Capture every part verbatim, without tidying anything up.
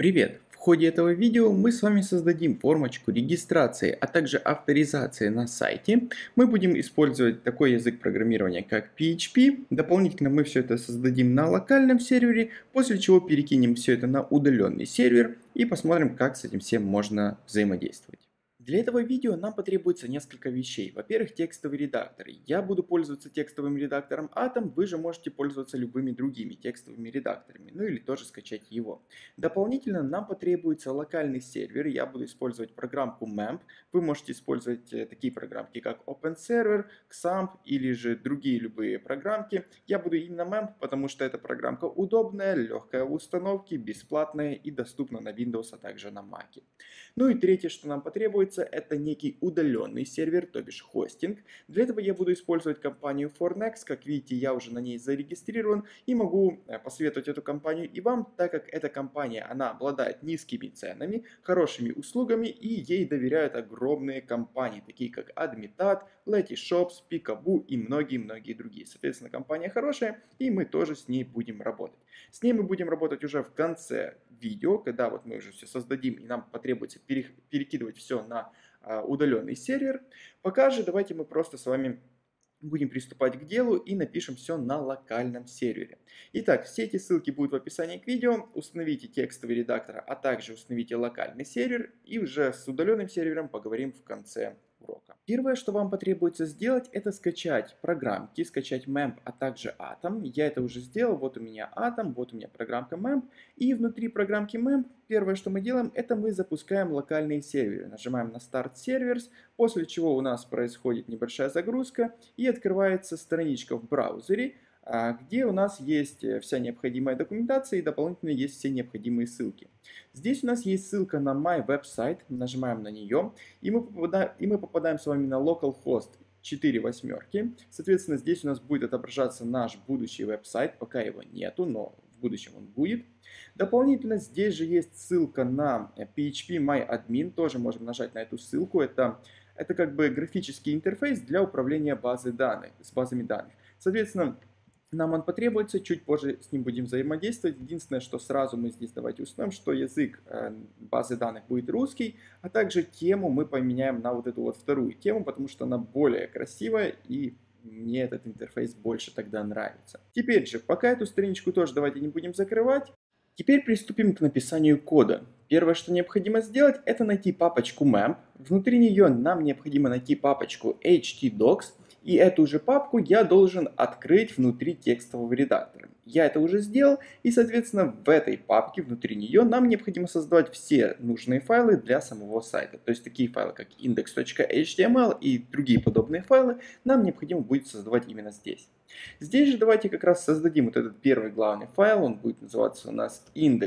Привет! В ходе этого видео мы с вами создадим формочку регистрации, а также авторизации на сайте. Мы будем использовать такой язык программирования, как пи эйч пи. Дополнительно мы все это создадим на локальном сервере, после чего перекинем все это на удаленный сервер и посмотрим, как с этим всем можно взаимодействовать. Для этого видео нам потребуется несколько вещей. Во-первых, текстовый редактор. Я буду пользоваться текстовым редактором Atom, вы же можете пользоваться любыми другими текстовыми редакторами, ну или тоже скачать его. Дополнительно нам потребуется локальный сервер, я буду использовать программку мэмп. Вы можете использовать такие программки, как OpenServer, Xampp или же другие любые программки. Я буду именно мэмп, потому что эта программка удобная, легкая в установке, бесплатная и доступна на Windows, а также на Mac. Ну и третье, что нам потребуется, это некий удаленный сервер, то бишь хостинг. Для этого я буду использовать компанию Fornex. Как видите, я уже на ней зарегистрирован и могу посоветовать эту компанию и вам, так как эта компания, она обладает низкими ценами, хорошими услугами и ей доверяют огромные компании, такие как Admitat, Letyshops, Peekaboo и многие-многие другие. Соответственно, компания хорошая и мы тоже с ней будем работать. С ней мы будем работать уже в конце видео, когда вот мы уже все создадим и нам потребуется перекидывать все на удаленный сервер. Пока же давайте мы просто с вами будем приступать к делу и напишем все на локальном сервере. Итак, все эти ссылки будут в описании к видео. Установите текстовый редактор, а также установите локальный сервер. И уже с удаленным сервером поговорим в конце урока. Первое, что вам потребуется сделать, это скачать программки, скачать мэмп, а также Atom. Я это уже сделал. Вот у меня Atom, вот у меня программка мэмп. И внутри программки мэмп первое, что мы делаем, это мы запускаем локальные серверы. Нажимаем на Start Servers, после чего у нас происходит небольшая загрузка и открывается страничка в браузере, где у нас есть вся необходимая документация и дополнительно есть все необходимые ссылки. Здесь у нас есть ссылка на My Website, нажимаем на нее, и мы попадаем, и мы попадаем с вами на localhost четыре восьмерки. Соответственно, здесь у нас будет отображаться наш будущий веб-сайт, пока его нету, но в будущем он будет. Дополнительно здесь же есть ссылка на пи эйч пи My Admin, тоже можем нажать на эту ссылку. Это, это как бы графический интерфейс для управления базой данных, с базами данных. Соответственно, нам он потребуется, чуть позже с ним будем взаимодействовать. Единственное, что сразу мы здесь давайте установим, что язык базы данных будет русский, а также тему мы поменяем на вот эту вот вторую тему, потому что она более красивая и мне этот интерфейс больше тогда нравится. Теперь же, пока эту страничку тоже давайте не будем закрывать, теперь приступим к написанию кода. Первое, что необходимо сделать, это найти папочку mэмп. Внутри нее нам необходимо найти папочку htdocs. И эту же папку я должен открыть внутри текстового редактора. Я это уже сделал, и, соответственно, в этой папке, внутри нее, нам необходимо создавать все нужные файлы для самого сайта. То есть такие файлы, как index.html и другие подобные файлы, нам необходимо будет создавать именно здесь. Здесь же давайте как раз создадим вот этот первый главный файл, он будет называться у нас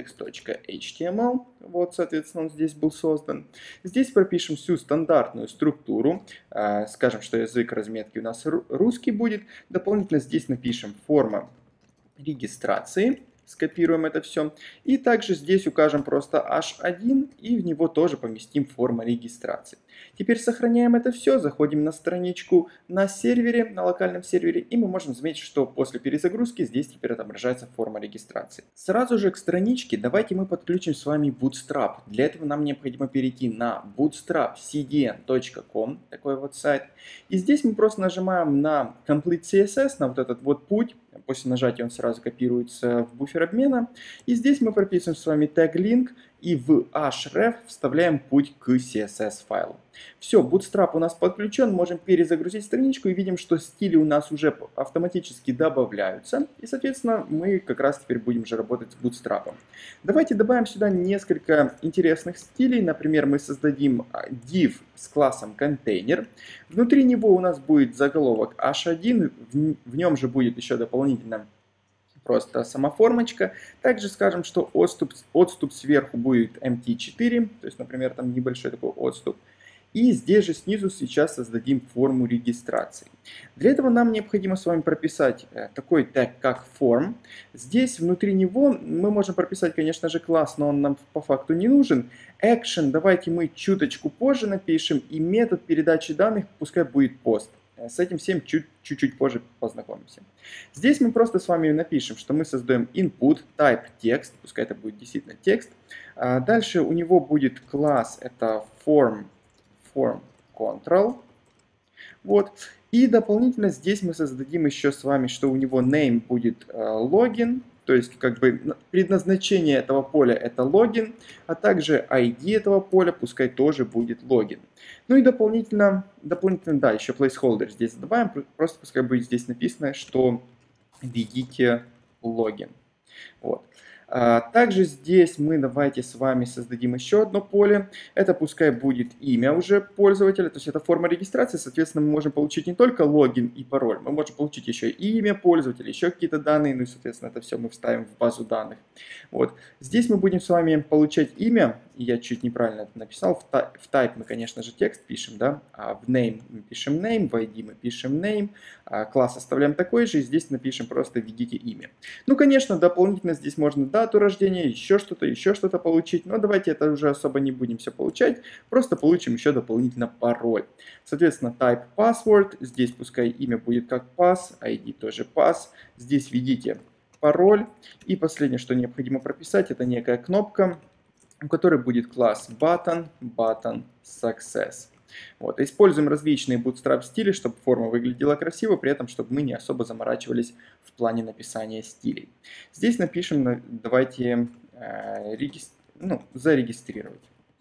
index.html, вот, соответственно, он здесь был создан. Здесь пропишем всю стандартную структуру, э, скажем, что язык разметки у нас русский будет, дополнительно здесь напишем форма регистрации. Скопируем это все. И также здесь укажем просто эйч один и в него тоже поместим форма регистрации. Теперь сохраняем это все, заходим на страничку на сервере, на локальном сервере, и мы можем заметить, что после перезагрузки здесь теперь отображается форма регистрации. Сразу же к страничке давайте мы подключим с вами Bootstrap. Для этого нам необходимо перейти на bootstrap си ди эн точка ком, такой вот сайт. И здесь мы просто нажимаем на Complete си эс эс, на вот этот вот путь. После нажатия он сразу копируется в буфер обмена. И здесь мы прописываем с вами tag link и в href вставляем путь к си эс эс файлу. Все, Bootstrap у нас подключен, можем перезагрузить страничку и видим, что стили у нас уже автоматически добавляются. И, соответственно, мы как раз теперь будем уже работать с Bootstrap. Давайте добавим сюда несколько интересных стилей. Например, мы создадим div с классом container. Внутри него у нас будет заголовок эйч один, в нем же будет еще дополнительно просто сама формочка. Также скажем, что отступ, отступ сверху будет эм ти четыре, то есть, например, там небольшой такой отступ. И здесь же снизу сейчас создадим форму регистрации. Для этого нам необходимо с вами прописать такой тег, как form. Здесь внутри него мы можем прописать, конечно же, класс, но он нам по факту не нужен. Action давайте мы чуточку позже напишем, и метод передачи данных пускай будет post. с этим всем чуть-чуть позже познакомимся. Здесь мы просто с вами напишем, что мы создаем input, type text, пускай это будет действительно текст. Дальше у него будет класс, это form, form control. Вот. И дополнительно здесь мы создадим еще с вами, что у него name будет логин. То есть, как бы, предназначение этого поля это логин, а также ай ди этого поля пускай тоже будет логин. Ну и дополнительно, дополнительно, да, еще placeholder здесь добавим, просто пускай будет здесь написано, что введите логин. Вот. Также здесь мы давайте с вами создадим еще одно поле. Это пускай будет имя уже пользователя, то есть это форма регистрации. Соответственно, мы можем получить не только логин и пароль, мы можем получить еще и имя пользователя, еще какие-то данные, ну и, соответственно, это все мы вставим в базу данных. Вот. Здесь мы будем с вами получать имя, и я чуть неправильно это написал. В type мы, конечно же, текст пишем, да, а в name мы пишем name, в ай ди мы пишем name, а класс оставляем такой же, и здесь напишем просто введите имя. Ну, конечно, дополнительно здесь можно дату рождения, еще что-то, еще что-то получить, но давайте это уже особо не будем все получать, просто получим еще дополнительно пароль. Соответственно, type password, здесь пускай имя будет как pass, ай ди тоже pass, здесь введите пароль, и последнее, что необходимо прописать, это некая кнопка, у которой будет класс button, button success. Вот. Используем различные bootstrap стили, чтобы форма выглядела красиво, при этом, чтобы мы не особо заморачивались в плане написания стилей. Здесь напишем, давайте э, регистр... ну, зарегистрировать.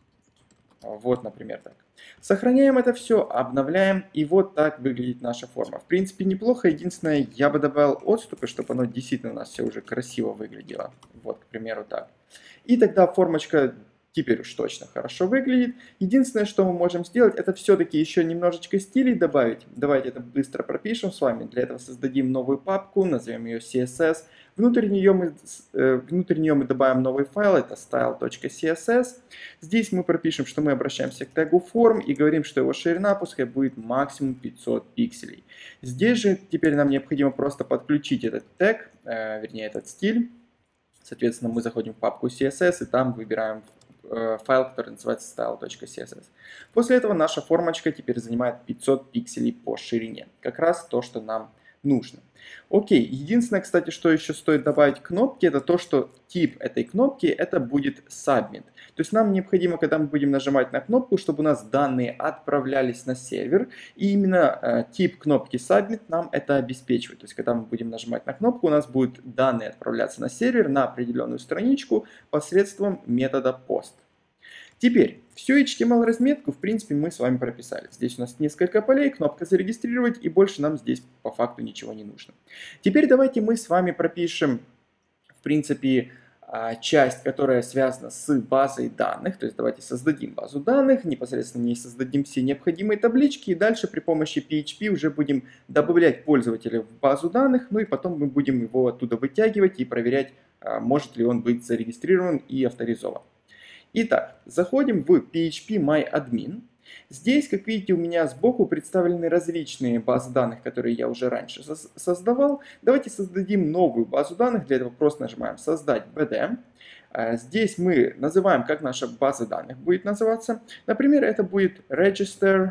Вот, например, так. Сохраняем это все, обновляем, и вот так выглядит наша форма. В принципе, неплохо. Единственное, я бы добавил отступы, чтобы оно действительно у нас все уже красиво выглядело. Вот, к примеру, так. И тогда формочка теперь уж точно хорошо выглядит. Единственное, что мы можем сделать, это все-таки еще немножечко стилей добавить. Давайте это быстро пропишем с вами. Для этого создадим новую папку, назовем ее си эс эс. Внутрь нее мы, э, внутрь нее мы добавим новый файл, это style.css. Здесь мы пропишем, что мы обращаемся к тегу form и говорим, что его ширина пускай будет максимум пятьсот пикселей. Здесь же теперь нам необходимо просто подключить этот тег, э, вернее этот стиль. Соответственно, мы заходим в папку си эс эс и там выбираем файл, который называется style.css. После этого наша формочка теперь занимает пятьсот пикселей по ширине. Как раз то, что нам нужно. Окей, единственное, кстати, что еще стоит добавить к кнопке, это то, что тип этой кнопки это будет submit. То есть нам необходимо, когда мы будем нажимать на кнопку, чтобы у нас данные отправлялись на сервер. И именно э, тип кнопки submit нам это обеспечивает. То есть когда мы будем нажимать на кнопку, у нас будут данные отправляться на сервер, на определенную страничку посредством метода post. Теперь, всю эйч ти эм эл-разметку, в принципе, мы с вами прописали. Здесь у нас несколько полей, кнопка «Зарегистрировать», и больше нам здесь по факту ничего не нужно. Теперь давайте мы с вами пропишем, в принципе, часть, которая связана с базой данных. То есть давайте создадим базу данных, непосредственно в ней создадим все необходимые таблички, и дальше при помощи пи эйч пи уже будем добавлять пользователя в базу данных, ну и потом мы будем его оттуда вытягивать и проверять, может ли он быть зарегистрирован и авторизован. Итак, заходим в пи эйч пи май админ. Здесь, как видите, у меня сбоку представлены различные базы данных, которые я уже раньше создавал. Давайте создадим новую базу данных. Для этого просто нажимаем «Создать би ди». Здесь мы называем, как наша база данных будет называться. Например, это будет register,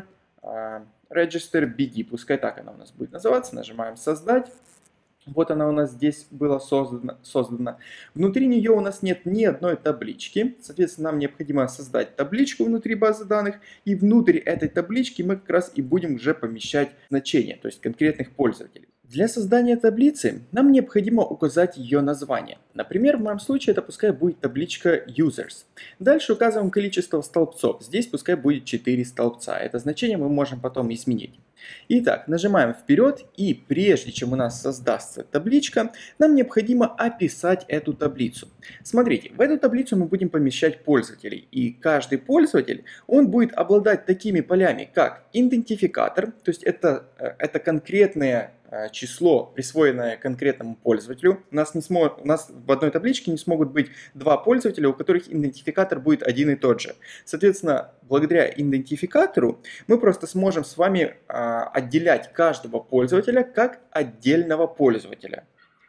register би ди. Пускай так она у нас будет называться. Нажимаем «Создать». Вот она у нас здесь была создана, создана. Внутри нее у нас нет ни одной таблички. Соответственно, нам необходимо создать табличку внутри базы данных. И внутрь этой таблички мы как раз и будем уже помещать значения, то есть конкретных пользователей. Для создания таблицы нам необходимо указать ее название. Например, в моем случае это пускай будет табличка users. Дальше указываем количество столбцов. Здесь пускай будет четыре столбца. Это значение мы можем потом изменить. Итак, нажимаем вперед, и прежде чем у нас создастся табличка, нам необходимо описать эту таблицу. Смотрите, в эту таблицу мы будем помещать пользователей, и каждый пользователь, он будет обладать такими полями, как идентификатор, то есть это, это конкретное число, присвоенное конкретному пользователю. У нас, не смо... у нас в одной табличке не смогут быть два пользователя, у которых идентификатор будет один и тот же. Соответственно, благодаря идентификатору мы просто сможем с вами а, отделять каждого пользователя как отдельного пользователя.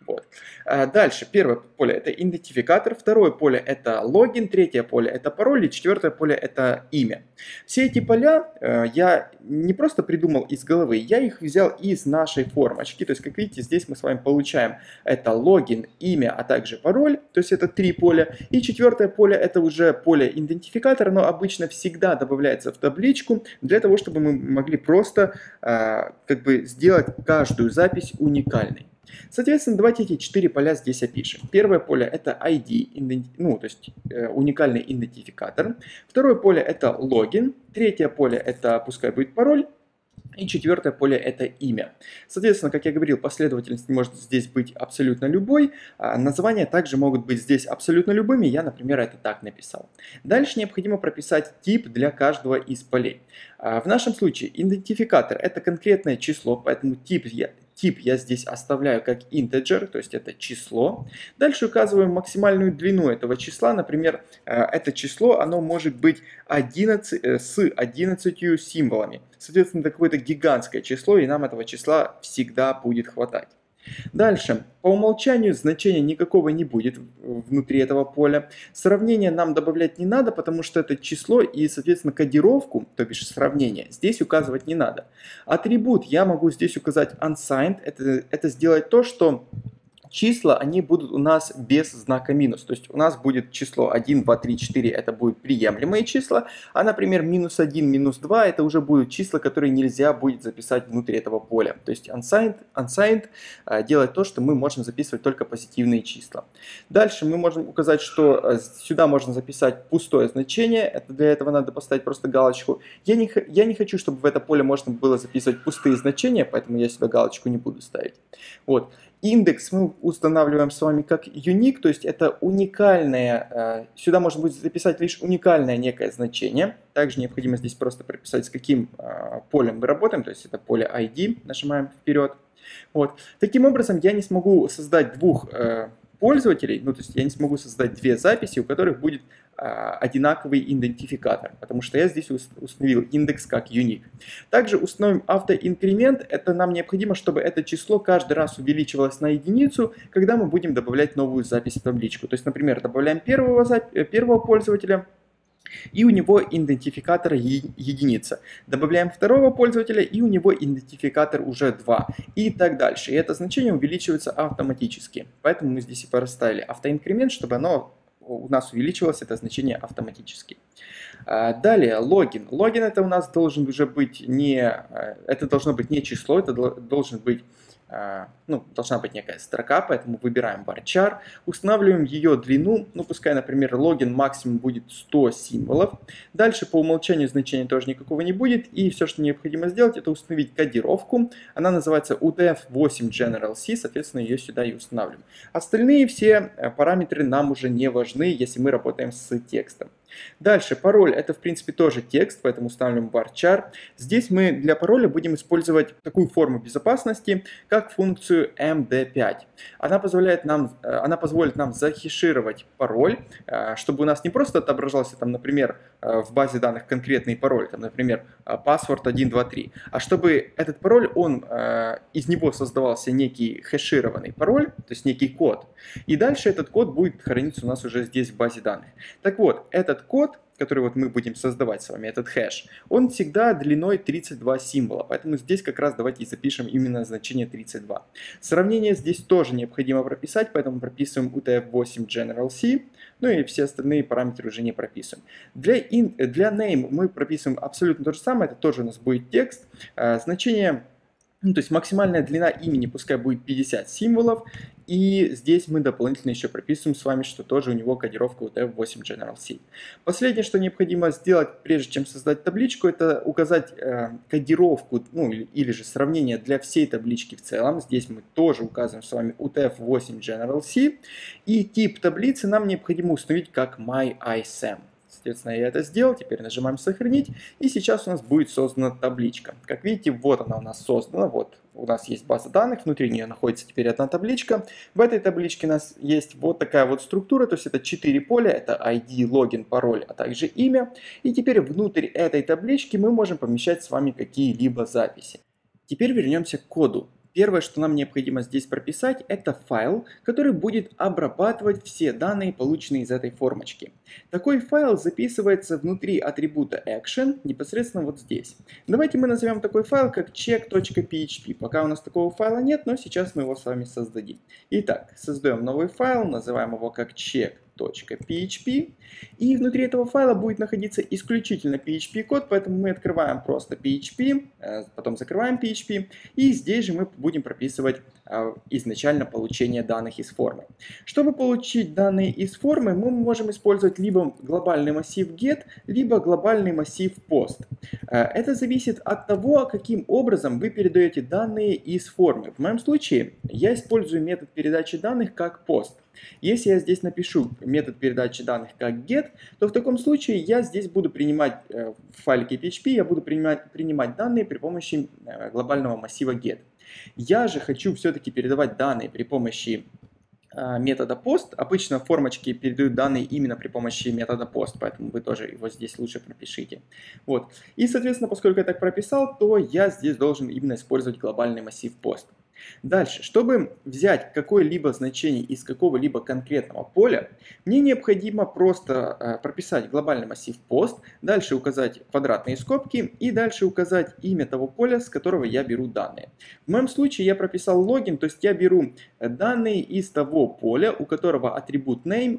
Вот. А дальше, первое поле это идентификатор, второе поле это логин, третье поле это пароль и четвертое поле это имя. Все эти поля э, я не просто придумал из головы, я их взял из нашей формочки. То есть, как видите, здесь мы с вами получаем это логин, имя, а также пароль. То есть это три поля. И четвертое поле это уже поле идентификатора, но обычно всегда добавляется в табличку для того, чтобы мы могли просто э, как бы сделать каждую запись уникальной. Соответственно, давайте эти четыре поля здесь опишем. Первое поле это ай ди, ну, то есть э, уникальный идентификатор. Второе поле это логин. Третье поле это пускай будет пароль. И четвертое поле это имя. Соответственно, как я говорил, последовательность может здесь быть абсолютно любой. А названия также могут быть здесь абсолютно любыми. Я, например, это так написал. Дальше необходимо прописать тип для каждого из полей. А в нашем случае идентификатор это конкретное число, поэтому тип я, тип я здесь оставляю как integer, то есть это число. Дальше указываем максимальную длину этого числа. Например, это число оно может быть одиннадцать, с одиннадцатью символами. Соответственно, это какое-то гигантское число, и нам этого числа всегда будет хватать. Дальше, по умолчанию значения никакого не будет внутри этого поля. Сравнение нам добавлять не надо, потому что это число и, соответственно, кодировку, то бишь сравнение, здесь указывать не надо. Атрибут я могу здесь указать unsigned, это, это сделать то, что числа, они будут у нас без знака минус. То есть у нас будет число один, два, три, четыре, это будут приемлемые числа. А, например, минус один, минус два, это уже будут числа, которые нельзя будет записать внутри этого поля. То есть unsigned, unsigned делает то, что мы можем записывать только позитивные числа. Дальше мы можем указать, что сюда можно записать пустое значение. Это для этого надо поставить просто галочку. Я не, я не хочу, чтобы в это поле можно было записывать пустые значения, поэтому я сюда галочку не буду ставить. Вот. Индекс мы устанавливаем с вами как unique, то есть это уникальное, сюда можно будет записать лишь уникальное некое значение. Также необходимо здесь просто прописать, с каким полем мы работаем, то есть это поле ай ди, нажимаем вперед. Вот. Таким образом я не смогу создать двух пользователей, ну то есть я не смогу создать две записи, у которых будет а, одинаковый идентификатор, потому что я здесь установил индекс как unique. Также установим автоинкремент, это нам необходимо, чтобы это число каждый раз увеличивалось на единицу, когда мы будем добавлять новую запись в табличку. То есть, например, добавляем первого, первого пользователя, и у него идентификатор единица. Добавляем второго пользователя, и у него идентификатор уже два. И так дальше. И это значение увеличивается автоматически. Поэтому мы здесь и поставили автоинкремент, чтобы оно у нас увеличивалось, это значение автоматически. Далее логин. Логин это у нас должен уже быть не, это должно быть не число, это должен быть ну, должна быть некая строка, поэтому выбираем varchar, устанавливаем ее длину, ну пускай, например, логин максимум будет сто символов. Дальше по умолчанию значения тоже никакого не будет, и все, что необходимо сделать, это установить кодировку. Она называется ю ти эф восемь General C, соответственно, ее сюда и устанавливаем. Остальные все параметры нам уже не важны, если мы работаем с текстом. Дальше пароль это в принципе тоже текст, поэтому устанавливаем varchar. Здесь мы для пароля будем использовать такую форму безопасности, как функцию эм ди пять. Она позволяет нам, она позволит нам захешировать пароль, чтобы у нас не просто отображался там, например, в базе данных конкретный пароль, там, например, password один два три, а чтобы этот пароль, он из него создавался некий хешированный пароль, то есть некий код, и дальше этот код будет храниться у нас уже здесь в базе данных. Так вот, этот код, который вот мы будем создавать с вами, этот хэш, он всегда длиной тридцать два символа, поэтому здесь как раз давайте и запишем именно значение тридцать два. Сравнение здесь тоже необходимо прописать, поэтому прописываем ю ти эф восемь General C, ну и все остальные параметры уже не прописываем. Для, in, для name мы прописываем абсолютно то же самое, это тоже у нас будет текст, а, значение... Ну, то есть максимальная длина имени пускай будет пятьдесят символов. И здесь мы дополнительно еще прописываем с вами, что тоже у него кодировка ю ти эф восемь General C. Последнее, что необходимо сделать, прежде чем создать табличку, это указать э, кодировку, ну или, или же сравнение для всей таблички в целом. Здесь мы тоже указываем с вами ю ти эф восемь General C. И тип таблицы нам необходимо установить как MyISAM. Соответственно, я это сделал, теперь нажимаем сохранить, и сейчас у нас будет создана табличка. Как видите, вот она у нас создана, вот у нас есть база данных, внутри нее находится теперь одна табличка. В этой табличке у нас есть вот такая вот структура, то есть это четыре поля, это ай ди, логин, пароль, а также имя. И теперь внутрь этой таблички мы можем помещать с вами какие-либо записи. Теперь вернемся к коду. Первое, что нам необходимо здесь прописать, это файл, который будет обрабатывать все данные, полученные из этой формочки. Такой файл записывается внутри атрибута action, непосредственно вот здесь. Давайте мы назовем такой файл как check.php. Пока у нас такого файла нет, но сейчас мы его с вами создадим. Итак, создаем новый файл, называем его как check.php. И внутри этого файла будет находиться исключительно пи эйч пи-код, поэтому мы открываем просто пи эйч пи, потом закрываем пи эйч пи, и здесь же мы будем прописывать изначально получение данных из формы. Чтобы получить данные из формы, мы можем использовать либо глобальный массив get, либо глобальный массив post. Это зависит от того, каким образом вы передаете данные из формы. В моем случае я использую метод передачи данных как post. Если я здесь напишу метод передачи данных как get, то в таком случае я здесь буду принимать в файлике пи эйч пи, я буду принимать, принимать данные при помощи глобального массива get. Я же хочу все-таки передавать данные при помощи метода post. Обычно формочки передают данные именно при помощи метода post, поэтому вы тоже его здесь лучше пропишите. Вот. И, соответственно, поскольку я так прописал, то я здесь должен именно использовать глобальный массив post. Дальше, чтобы взять какое-либо значение из какого-либо конкретного поля, мне необходимо просто э, прописать глобальный массив post, дальше указать квадратные скобки и дальше указать имя того поля, с которого я беру данные. В моем случае я прописал логин, то есть я беру данные из того поля, у которого атрибут name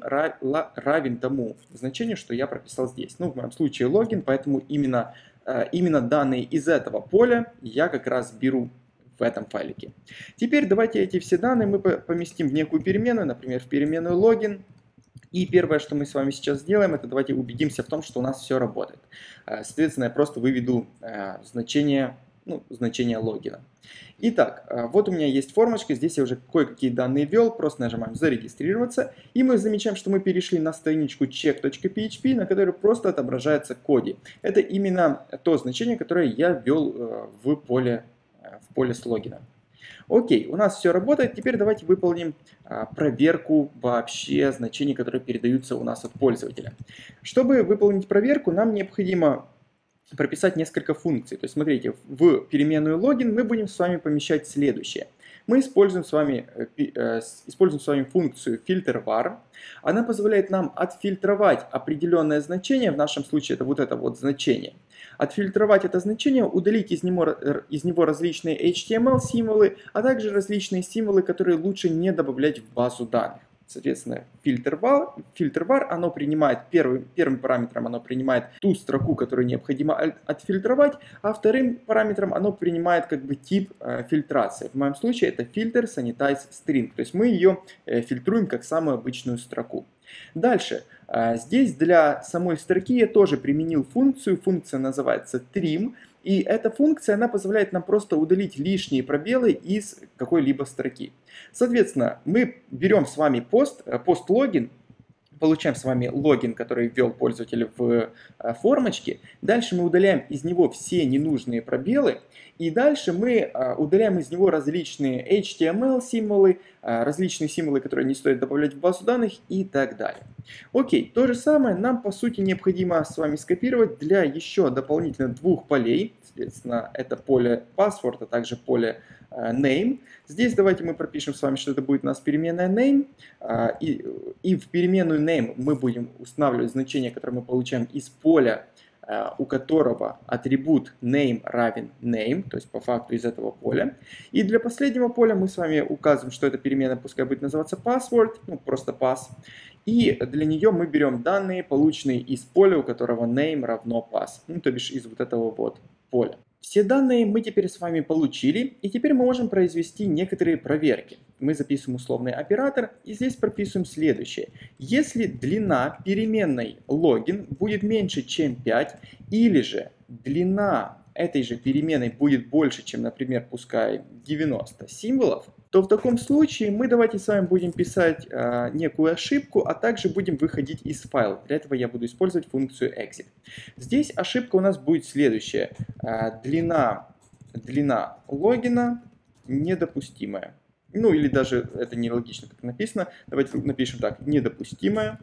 равен тому значению, что я прописал здесь. Ну, в моем случае логин, поэтому именно, э, именно данные из этого поля я как раз беру в этом файлике. Теперь давайте эти все данные мы поместим в некую переменную, например, в переменную логин. И первое, что мы с вами сейчас сделаем, это давайте убедимся в том, что у нас все работает. Соответственно, я просто выведу значение, ну, значение логина. Итак, вот у меня есть формочка, здесь я уже кое-какие данные ввел, просто нажимаем зарегистрироваться, и мы замечаем, что мы перешли на страничку check.php, на которой просто отображается коди. Это именно то значение, которое я ввел в поле в поле с логином. Окей, у нас все работает. Теперь давайте выполним а, проверку вообще значений, которые передаются у нас от пользователя. Чтобы выполнить проверку, нам необходимо прописать несколько функций. То есть, смотрите, в переменную логин мы будем с вами помещать следующее. Мы используем с вами, э, используем с вами функцию filter_var. Она позволяет нам отфильтровать определенное значение, в нашем случае это вот это вот значение. Отфильтровать это значение, удалить из него, из него различные эйч ти эм эл-символы, а также различные символы, которые лучше не добавлять в базу данных. Соответственно, filter_var, filter_var оно принимает первым, первым параметром оно принимает ту строку, которую необходимо отфильтровать, а вторым параметром оно принимает как бы тип э, фильтрации. В моем случае это filter sanitize string, то есть мы ее э, фильтруем как самую обычную строку. Дальше, э, здесь для самой строки я тоже применил функцию, функция называется trim. И эта функция, она позволяет нам просто удалить лишние пробелы из какой-либо строки. Соответственно, мы берем с вами пост, пост-логин, получаем с вами логин, который ввел пользователь в формочке. Дальше мы удаляем из него все ненужные пробелы. И дальше мы удаляем из него различные эйч ти эм эл-символы, различные символы, которые не стоит добавлять в базу данных и так далее. Окей, то же самое нам по сути необходимо с вами скопировать для еще дополнительно двух полей. Соответственно, это поле password, а также поле name. Здесь давайте мы пропишем с вами, что это будет у нас переменная name. И, и в переменную name мы будем устанавливать значение, которое мы получаем из поля, у которого атрибут name равен name, то есть по факту из этого поля. И для последнего поля мы с вами указываем, что эта переменная пускай будет называться password, ну просто pass. И для нее мы берем данные, полученные из поля, у которого name равно pass, ну то бишь из вот этого вот поля. Все данные мы теперь с вами получили, и теперь мы можем произвести некоторые проверки. Мы записываем условный оператор, и здесь прописываем следующее. Если длина переменной логин будет меньше, чем пять, или же длина этой же переменной будет больше, чем, например, пускай девяносто символов, то в таком случае мы давайте с вами будем писать э, некую ошибку, а также будем выходить из файла. Для этого я буду использовать функцию exit. Здесь ошибка у нас будет следующая. Э, длина, длина логина недопустимая. Ну или даже это нелогично, как написано. Давайте напишем так. Недопустимая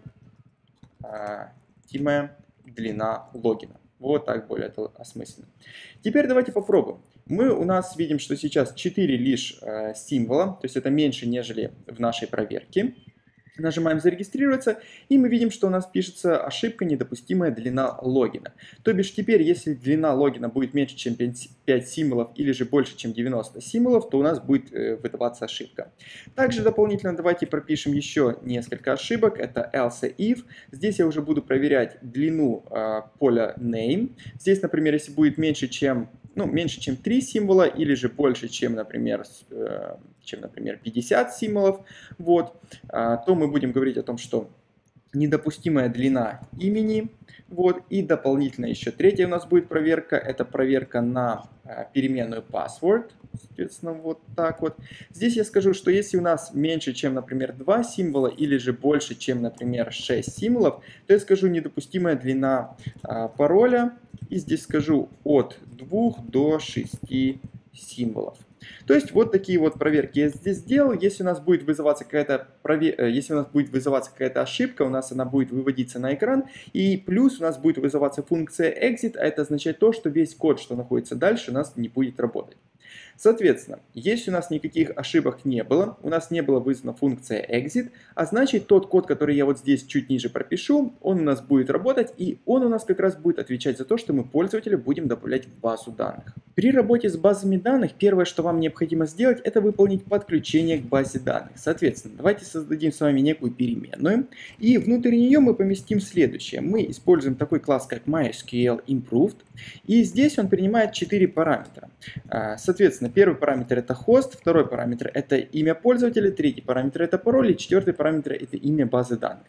э, длина логина. Вот так более осмысленно. Теперь давайте попробуем. Мы у нас видим, что сейчас четыре лишь э, символа, то есть это меньше, нежели в нашей проверке. Нажимаем «Зарегистрироваться», и мы видим, что у нас пишется ошибка «Недопустимая длина логина». То бишь теперь, если длина логина будет меньше, чем пять символов, или же больше, чем девяносто символов, то у нас будет выдаваться ошибка. Также дополнительно давайте пропишем еще несколько ошибок. Это else if. Здесь я уже буду проверять длину э, поля name. Здесь, например, если будет меньше, чем... ну, меньше, чем три символа, или же больше, чем, например, э, чем, например, пятьдесят символов, вот, а, то мы будем говорить о том, что недопустимая длина имени, вот, и дополнительно еще третья у нас будет проверка, это проверка на а, переменную password, соответственно, вот так вот. Здесь я скажу, что если у нас меньше, чем, например, два символа, или же больше, чем, например, шесть символов, то я скажу недопустимая длина а, пароля, и здесь скажу от двух до шести символов. То есть вот такие вот проверки я здесь сделал. Если у нас будет вызываться какая-то провер... если у нас будет вызываться какая-то ошибка, у нас она будет выводиться на экран. И плюс у нас будет вызываться функция exit, а это означает то, что весь код, что находится дальше, у нас не будет работать. Соответственно, если у нас никаких ошибок не было, у нас не была вызвана функция exit, а значит тот код, который я вот здесь чуть ниже пропишу, он у нас будет работать, и он у нас как раз будет отвечать за то, что мы пользователя будем добавлять в базу данных. При работе с базами данных первое, что вам необходимо сделать, это выполнить подключение к базе данных. Соответственно, давайте создадим с вами некую переменную, и внутрь нее мы поместим следующее. Мы используем такой класс, как MySQL Improved, и здесь он принимает четыре параметра. Соответственно, первый параметр это хост, второй параметр это имя пользователя, третий параметр это пароль, и четвертый параметр это имя базы данных.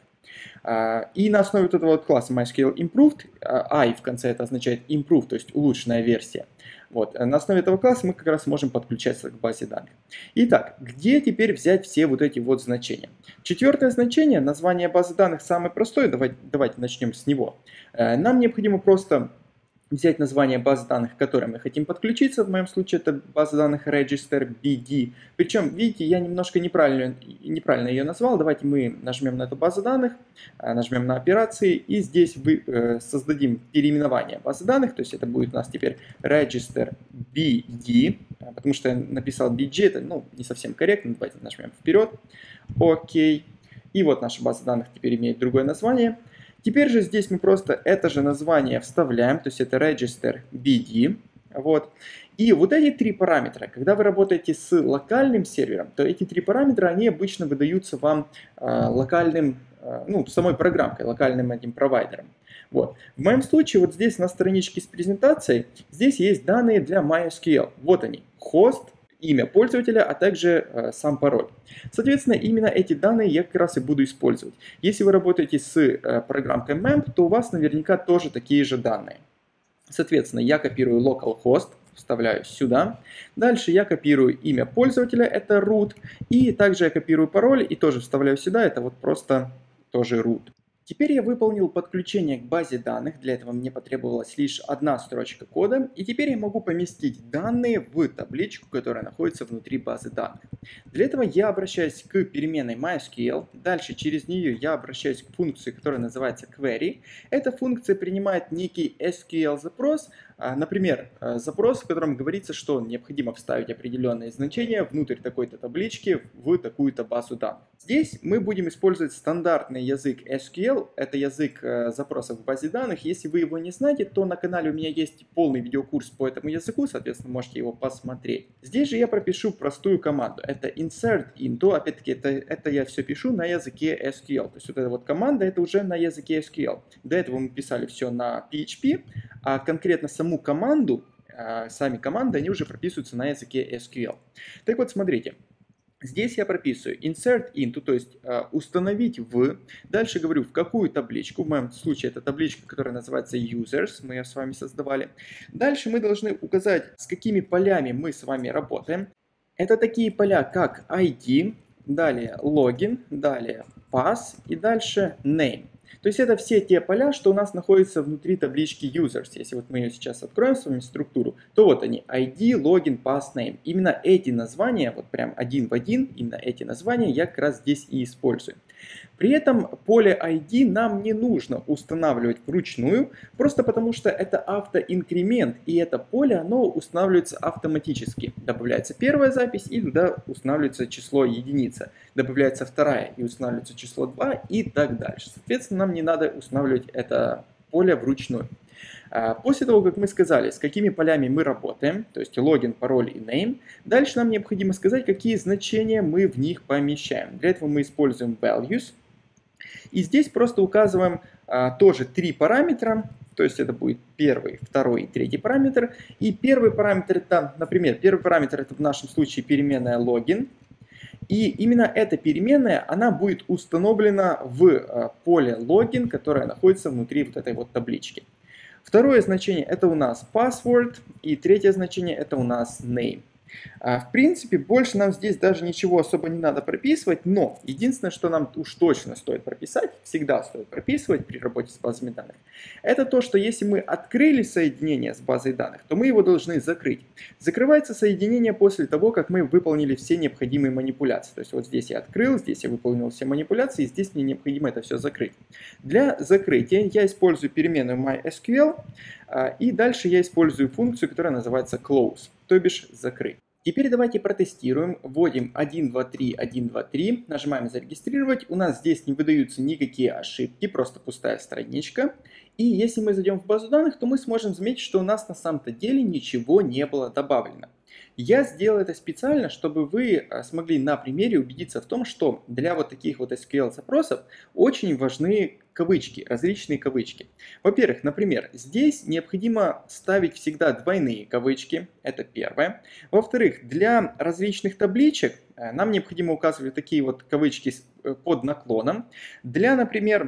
И на основе вот этого вот класса MySQL Improved, I в конце это означает improve, то есть улучшенная версия. Вот. На основе этого класса мы как раз можем подключаться к базе данных. Итак, где теперь взять все вот эти вот значения? Четвертое значение, название базы данных самое простое, давайте, давайте начнем с него. Нам необходимо просто взять название базы данных, к которой мы хотим подключиться. В моем случае это база данных register би ди. Причем, видите, я немножко неправильно, неправильно ее назвал. Давайте мы нажмем на эту базу данных, нажмем на операции, и здесь вы, э, создадим переименование базы данных. То есть это будет у нас теперь register би ди, потому что я написал би джи, это ну, не совсем корректно. Давайте нажмем вперед. Окей. И вот наша база данных теперь имеет другое название. Теперь же здесь мы просто это же название вставляем, то есть это register би ди. Вот. И вот эти три параметра, когда вы работаете с локальным сервером, то эти три параметра, они обычно выдаются вам э, локальным, э, ну, самой программкой, локальным этим провайдером. Вот. В моем случае вот здесь на страничке с презентацией, здесь есть данные для MySQL. Вот они, хост, имя пользователя, а также э, сам пароль. Соответственно, именно эти данные я как раз и буду использовать. Если вы работаете с э, программкой мэмп, то у вас наверняка тоже такие же данные. Соответственно, я копирую localhost, вставляю сюда. Дальше я копирую имя пользователя, это root. И также я копирую пароль и тоже вставляю сюда, это вот просто тоже root. Теперь я выполнил подключение к базе данных, для этого мне потребовалась лишь одна строчка кода, и теперь я могу поместить данные в табличку, которая находится внутри базы данных. Для этого я обращаюсь к переменной MySQL, дальше через нее я обращаюсь к функции, которая называется query. Эта функция принимает некий эс кью эль-запрос, например, запрос, в котором говорится, что необходимо вставить определенные значения внутрь такой-то таблички в такую-то базу данных. Здесь мы будем использовать стандартный язык эс кью эль, это язык запросов в базе данных. Если вы его не знаете, то на канале у меня есть полный видеокурс по этому языку, соответственно, можете его посмотреть. Здесь же я пропишу простую команду, это insert into, опять-таки это, это я все пишу на языке эс кью эль, то есть вот эта вот команда, это уже на языке эс кью эль. До этого мы писали все на пи эйч пи, а конкретно саму команду, сами команды, они уже прописываются на языке эс кью эль. Так вот, смотрите. Здесь я прописываю insert into, то есть uh, установить в, дальше говорю в какую табличку, в моем случае это табличка, которая называется users, мы ее с вами создавали. Дальше мы должны указать, с какими полями мы с вами работаем. Это такие поля, как ай ди, далее login, далее pass и дальше name. То есть это все те поля, что у нас находятся внутри таблички users. Если вот мы ее сейчас откроем с вами структуру, то вот они, ай ди, login, pass, name. Именно эти названия, вот прям один в один, именно эти названия я как раз здесь и использую. При этом поле ай ди нам не нужно устанавливать вручную, просто потому что это автоинкремент, и это поле, оно устанавливается автоматически. Добавляется первая запись, и туда устанавливается число единица. Добавляется вторая, и устанавливается число два, и так дальше. Соответственно, нам не надо устанавливать это поле вручную. После того, как мы сказали, с какими полями мы работаем, то есть логин, пароль и name, дальше нам необходимо сказать, какие значения мы в них помещаем. Для этого мы используем values. И здесь просто указываем а, тоже три параметра, то есть это будет первый, второй и третий параметр. И первый параметр это, например, первый параметр это в нашем случае переменная login. И именно эта переменная, она будет установлена в а, поле login, которое находится внутри вот этой вот таблички. Второе значение это у нас password, и третье значение это у нас name. В принципе, больше нам здесь даже ничего особо не надо прописывать, но единственное, что нам уж точно стоит прописать, всегда стоит прописывать при работе с базами данных, это то, что если мы открыли соединение с базой данных, то мы его должны закрыть. Закрывается соединение после того, как мы выполнили все необходимые манипуляции. То есть вот здесь я открыл, здесь я выполнил все манипуляции, и здесь мне необходимо это все закрыть. Для закрытия я использую переменную MySQL, и дальше я использую функцию, которая называется close, то бишь закрыть. Теперь давайте протестируем. Вводим один два три один два три, нажимаем зарегистрировать. У нас здесь не выдаются никакие ошибки, просто пустая страничка. И если мы зайдем в базу данных, то мы сможем заметить, что у нас на самом-то деле ничего не было добавлено. Я сделал это специально, чтобы вы смогли на примере убедиться в том, что для вот таких вот эс ку эль-запросов очень важны кавычки, различные кавычки. Во-первых, например, здесь необходимо ставить всегда двойные кавычки, это первое. Во-вторых, для различных табличек нам необходимо указывать такие вот кавычки под наклоном. Для, например,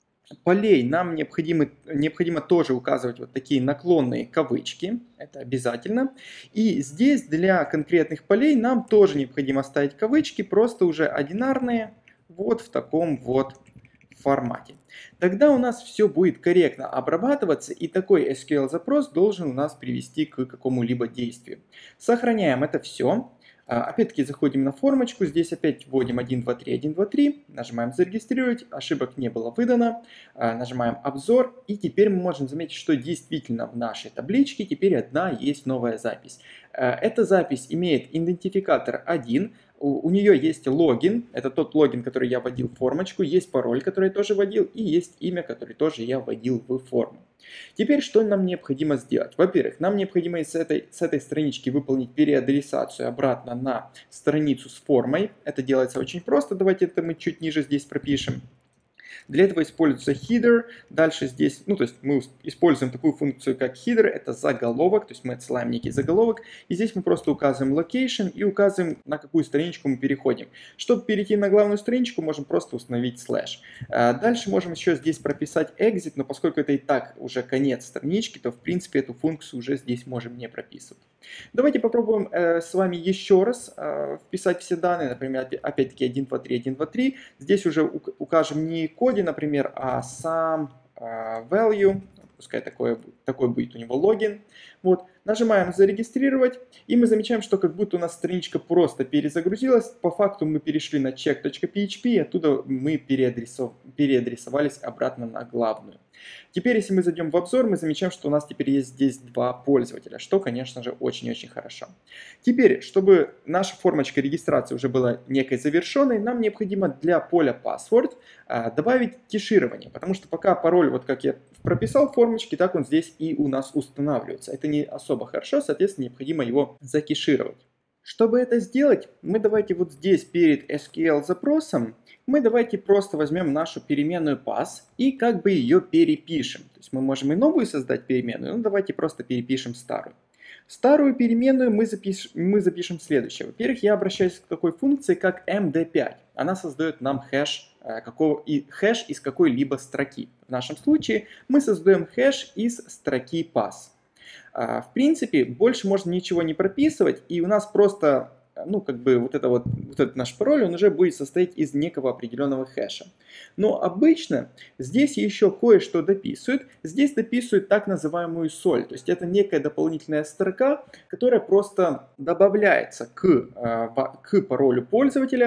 полей нам необходимо, необходимо тоже указывать вот такие наклонные кавычки, это обязательно. И здесь для конкретных полей нам тоже необходимо ставить кавычки, просто уже одинарные, вот в таком вот формате. Тогда у нас все будет корректно обрабатываться, и такой эс ку эль-запрос должен у нас привести к какому-либо действию. Сохраняем это все. Опять-таки заходим на формочку, здесь опять вводим один два три один два три, нажимаем зарегистрировать, ошибок не было выдано, нажимаем обзор, и теперь мы можем заметить, что действительно в нашей табличке теперь одна есть новая запись. Эта запись имеет идентификатор один, у нее есть логин, это тот логин, который я вводил в формочку, есть пароль, который я тоже вводил, и есть имя, которое тоже я вводил в форму. Теперь что нам необходимо сделать? Во-первых, нам необходимо с этой, с этой странички выполнить переадресацию обратно на страницу с формой. Это делается очень просто, давайте это мы чуть ниже здесь пропишем. Для этого используется header. Дальше здесь, ну то есть мы используем такую функцию, как header, это заголовок, то есть мы отсылаем некий заголовок. И здесь мы просто указываем location и указываем, на какую страничку мы переходим. Чтобы перейти на главную страничку, можем просто установить слэш. Дальше можем еще здесь прописать exit, но поскольку это и так уже конец странички, то в принципе эту функцию уже здесь можем не прописывать. Давайте попробуем э, с вами еще раз э, вписать все данные, например, опять-таки один два три один два три. Здесь уже укажем не коди, например, а сам э, value, пускай такое, такой будет у него логин. Вот. Нажимаем зарегистрировать, и мы замечаем, что как будто у нас страничка просто перезагрузилась. По факту мы перешли на check точка пи эйч пи, и оттуда мы переадресов... переадресовались обратно на главную. Теперь, если мы зайдем в обзор, мы замечаем, что у нас теперь есть здесь два пользователя, что, конечно же, очень-очень хорошо. Теперь, чтобы наша формочка регистрации уже была некой завершенной, нам необходимо для поля password добавить кеширование, потому что пока пароль, вот как я прописал в формочке, так он здесь и у нас устанавливается. Это не особо хорошо, соответственно, необходимо его закешировать. Чтобы это сделать, мы давайте вот здесь перед эс ку эль-запросом, мы давайте просто возьмем нашу переменную pass и как бы ее перепишем. То есть мы можем и новую создать переменную, но давайте просто перепишем старую. Старую переменную мы запишем, мы запишем следующее. Во-первых, я обращаюсь к такой функции, как эм ди пять. Она создает нам хэш, какого, и, хэш из какой-либо строки. В нашем случае мы создаем хэш из строки pass. В принципе, больше можно ничего не прописывать, и у нас просто, ну, как бы вот, это вот, вот этот наш пароль, он уже будет состоять из некого определенного хэша. Но обычно здесь еще кое-что дописывают. Здесь дописывают так называемую соль, то есть это некая дополнительная строка, которая просто добавляется к, к паролю пользователя.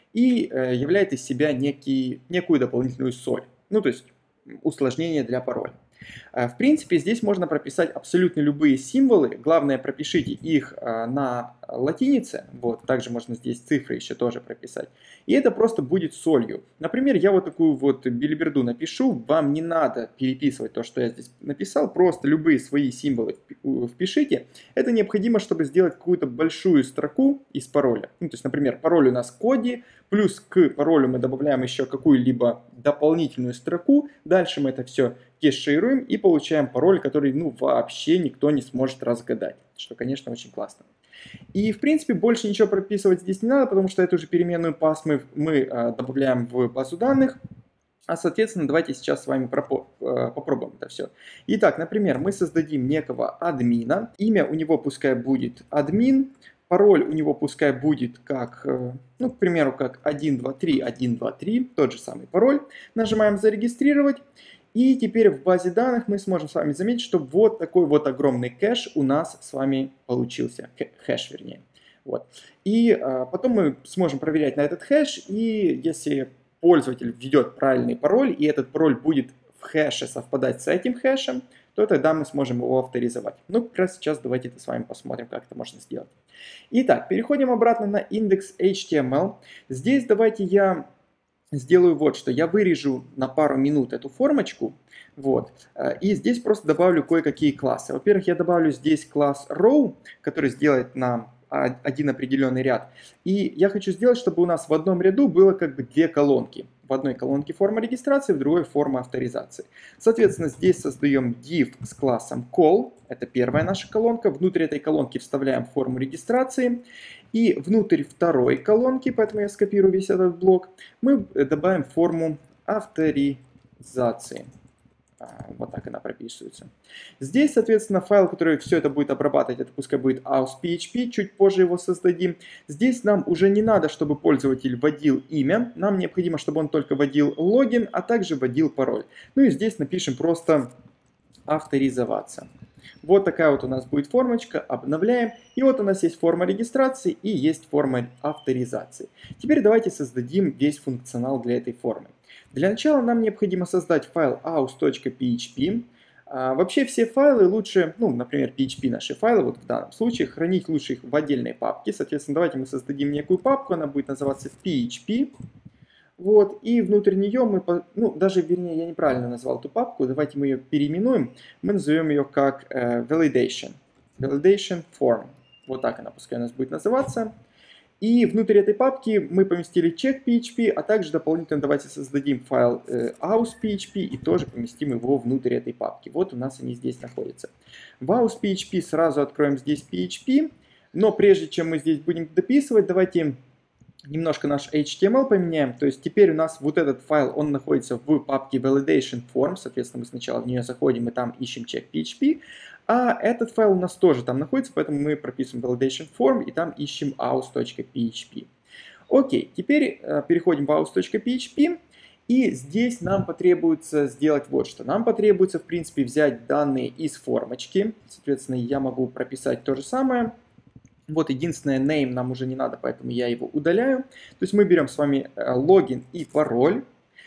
и э, являет из себя некий, некую дополнительную соль, ну то есть усложнение для пароля. В принципе, здесь можно прописать абсолютно любые символы. Главное, пропишите их на латинице. Вот, также можно здесь цифры еще тоже прописать. И это просто будет солью. Например, я вот такую вот билиберду напишу. Вам не надо переписывать то, что я здесь написал. Просто любые свои символы впишите. Это необходимо, чтобы сделать какую-то большую строку из пароля. Ну, то есть, например, пароль у нас Коди. Плюс к паролю мы добавляем еще какую-либо дополнительную строку. Дальше мы это все кешируем и получаем пароль, который ну вообще никто не сможет разгадать. Что, конечно, очень классно. И, в принципе, больше ничего прописывать здесь не надо, потому что эту же переменную pass мы, мы а, добавляем в базу данных. А, соответственно, давайте сейчас с вами пропо попробуем это все. Итак, например, мы создадим некого админа. Имя у него пускай будет админ. Пароль у него пускай будет как, ну, к примеру, как один два три один два три, тот же самый пароль. Нажимаем «Зарегистрировать». И теперь в базе данных мы сможем с вами заметить, что вот такой вот огромный кэш у нас с вами получился. Хэш, вернее. Вот. И а, потом мы сможем проверять на этот хэш. И если пользователь введет правильный пароль, и этот пароль будет в хэше совпадать с этим хэшем, то тогда мы сможем его авторизовать. Ну, как раз сейчас давайте это с вами посмотрим, как это можно сделать. Итак, переходим обратно на индекс эйч ти эм эл. Здесь давайте я сделаю вот что. Я вырежу на пару минут эту формочку. Вот. И здесь просто добавлю кое-какие классы. Во-первых, я добавлю здесь класс row, который сделает нам один определенный ряд. И я хочу сделать, чтобы у нас в одном ряду было как бы две колонки. В одной колонке форма регистрации, в другой форма авторизации. Соответственно, здесь создаем div с классом call. Это первая наша колонка. Внутрь этой колонки вставляем форму регистрации. И внутрь второй колонки, поэтому я скопирую весь этот блок, мы добавим форму авторизации. Вот так она прописывается. Здесь, соответственно, файл, который все это будет обрабатывать, это пускай будет aus.php, чуть позже его создадим. Здесь нам уже не надо, чтобы пользователь вводил имя, нам необходимо, чтобы он только вводил логин, а также вводил пароль. Ну и здесь напишем просто авторизоваться. Вот такая вот у нас будет формочка, обновляем. И вот у нас есть форма регистрации и есть форма авторизации. Теперь давайте создадим весь функционал для этой формы. Для начала нам необходимо создать файл aus.php. А, вообще все файлы лучше, ну, например, пи эйч пи наши файлы, вот в данном случае, хранить лучше их в отдельной папке. Соответственно, давайте мы создадим некую папку, она будет называться пи эйч пи. Вот, и внутрь нее мы, ну, даже, вернее, я неправильно назвал эту папку, давайте мы ее переименуем. Мы назовем ее как э, validation. Validation form. Вот так она пускай у нас будет называться. И внутрь этой папки мы поместили check.php, а также дополнительно давайте создадим файл э, aus.php и тоже поместим его внутрь этой папки. Вот у нас они здесь находятся. В aus.php сразу откроем здесь пи эйч пи, но прежде чем мы здесь будем дописывать, давайте немножко наш эйч ти эм эл поменяем. То есть теперь у нас вот этот файл, он находится в папке validation form, соответственно, мы сначала в нее заходим и там ищем check.php. А этот файл у нас тоже там находится, поэтому мы прописываем validation form и там ищем aus.php. Окей, теперь э, переходим в aus.php. И здесь нам потребуется сделать вот что. Нам потребуется, в принципе, взять данные из формочки. Соответственно, я могу прописать то же самое. Вот единственное, name нам уже не надо, поэтому я его удаляю. То есть мы берем с вами э, логин и пароль.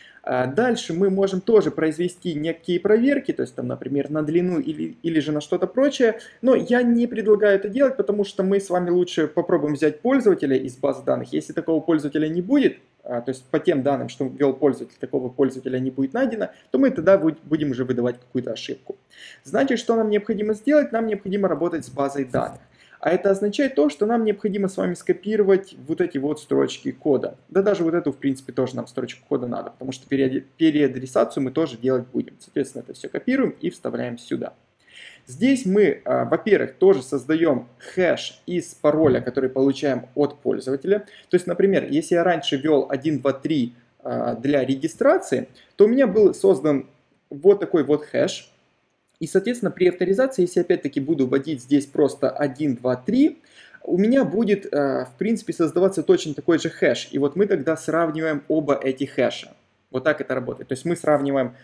Дальше мы можем тоже произвести некие проверки, то есть там, например, на длину или, или же на что-то прочее. Но я не предлагаю это делать, потому что мы с вами лучше попробуем взять пользователя из базы данных. Если такого пользователя не будет, то есть по тем данным, что ввел пользователь, такого пользователя не будет найдено, то мы тогда будем уже выдавать какую-то ошибку. Значит, что нам необходимо сделать? Нам необходимо работать с базой данных. А это означает то, что нам необходимо с вами скопировать вот эти вот строчки кода. Да даже вот эту, в принципе, тоже нам строчку кода надо, потому что переадресацию мы тоже делать будем. Соответственно, это все копируем и вставляем сюда. Здесь мы, во-первых, тоже создаем хэш из пароля, который получаем от пользователя. То есть, например, если я раньше ввел один два три для регистрации, то у меня был создан вот такой вот хэш. И, соответственно, при авторизации, если опять-таки буду вводить здесь просто один два три, у меня будет, в принципе, создаваться точно такой же хэш. И вот мы тогда сравниваем оба эти хэша. Вот так это работает. То есть мы сравниваем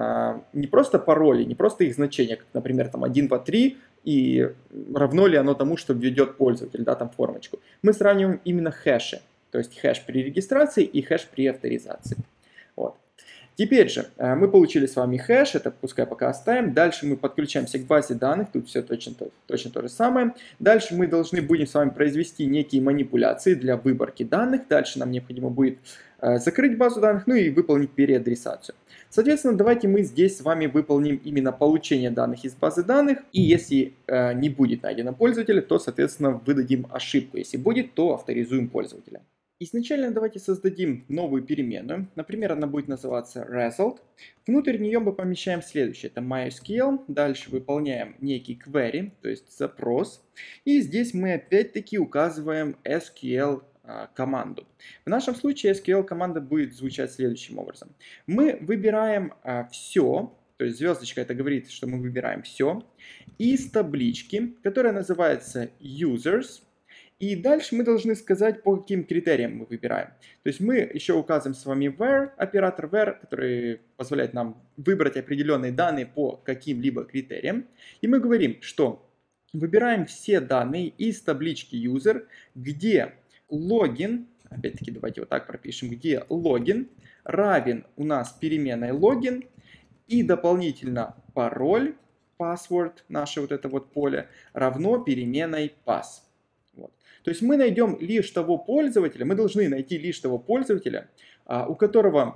не просто пароли, не просто их значения, как, например, там один два три, и равно ли оно тому, что введет пользователь, да, там формочку. Мы сравниваем именно хэши. То есть хэш при регистрации и хэш при авторизации. Вот. Теперь же мы получили с вами хэш, это пускай пока оставим. Дальше мы подключаемся к базе данных, тут все точно, точно то же самое. Дальше мы должны будем с вами произвести некие манипуляции для выборки данных. Дальше нам необходимо будет закрыть базу данных, ну и выполнить переадресацию. Соответственно, давайте мы здесь с вами выполним именно получение данных из базы данных. И если э, не будет найдено пользователя, то, соответственно, выдадим ошибку. Если будет, то авторизуем пользователя. Изначально давайте создадим новую переменную. Например, она будет называться result. Внутрь нее мы помещаем следующее. Это MySQL. Дальше выполняем некий query, то есть запрос. И здесь мы опять-таки указываем эс кью эль команду. В нашем случае эс кью эль команда будет звучать следующим образом. Мы выбираем а, все, то есть звездочка это говорит, что мы выбираем все, из таблички, которая называется users. И дальше мы должны сказать, по каким критериям мы выбираем. То есть мы еще указываем с вами where, оператор where, который позволяет нам выбрать определенные данные по каким-либо критериям. И мы говорим, что выбираем все данные из таблички user, где логин, опять-таки давайте вот так пропишем, где логин равен у нас переменной логин и дополнительно пароль, password, наше вот это вот поле, равно переменной pass. Вот. То есть мы найдем лишь того пользователя, мы должны найти лишь того пользователя, у которого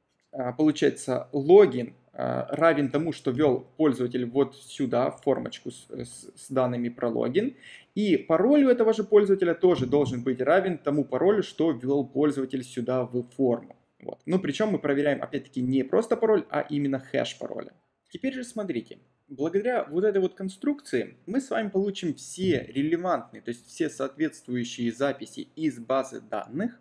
получается логин равен тому, что ввел пользователь вот сюда, в формочку с, с, с данными про логин. И пароль у этого же пользователя тоже должен быть равен тому паролю, что ввел пользователь сюда в форму. Вот. Ну, причем мы проверяем, опять-таки, не просто пароль, а именно хэш пароля. Теперь же смотрите. Благодаря вот этой вот конструкции мы с вами получим все релевантные, то есть все соответствующие записи из базы данных.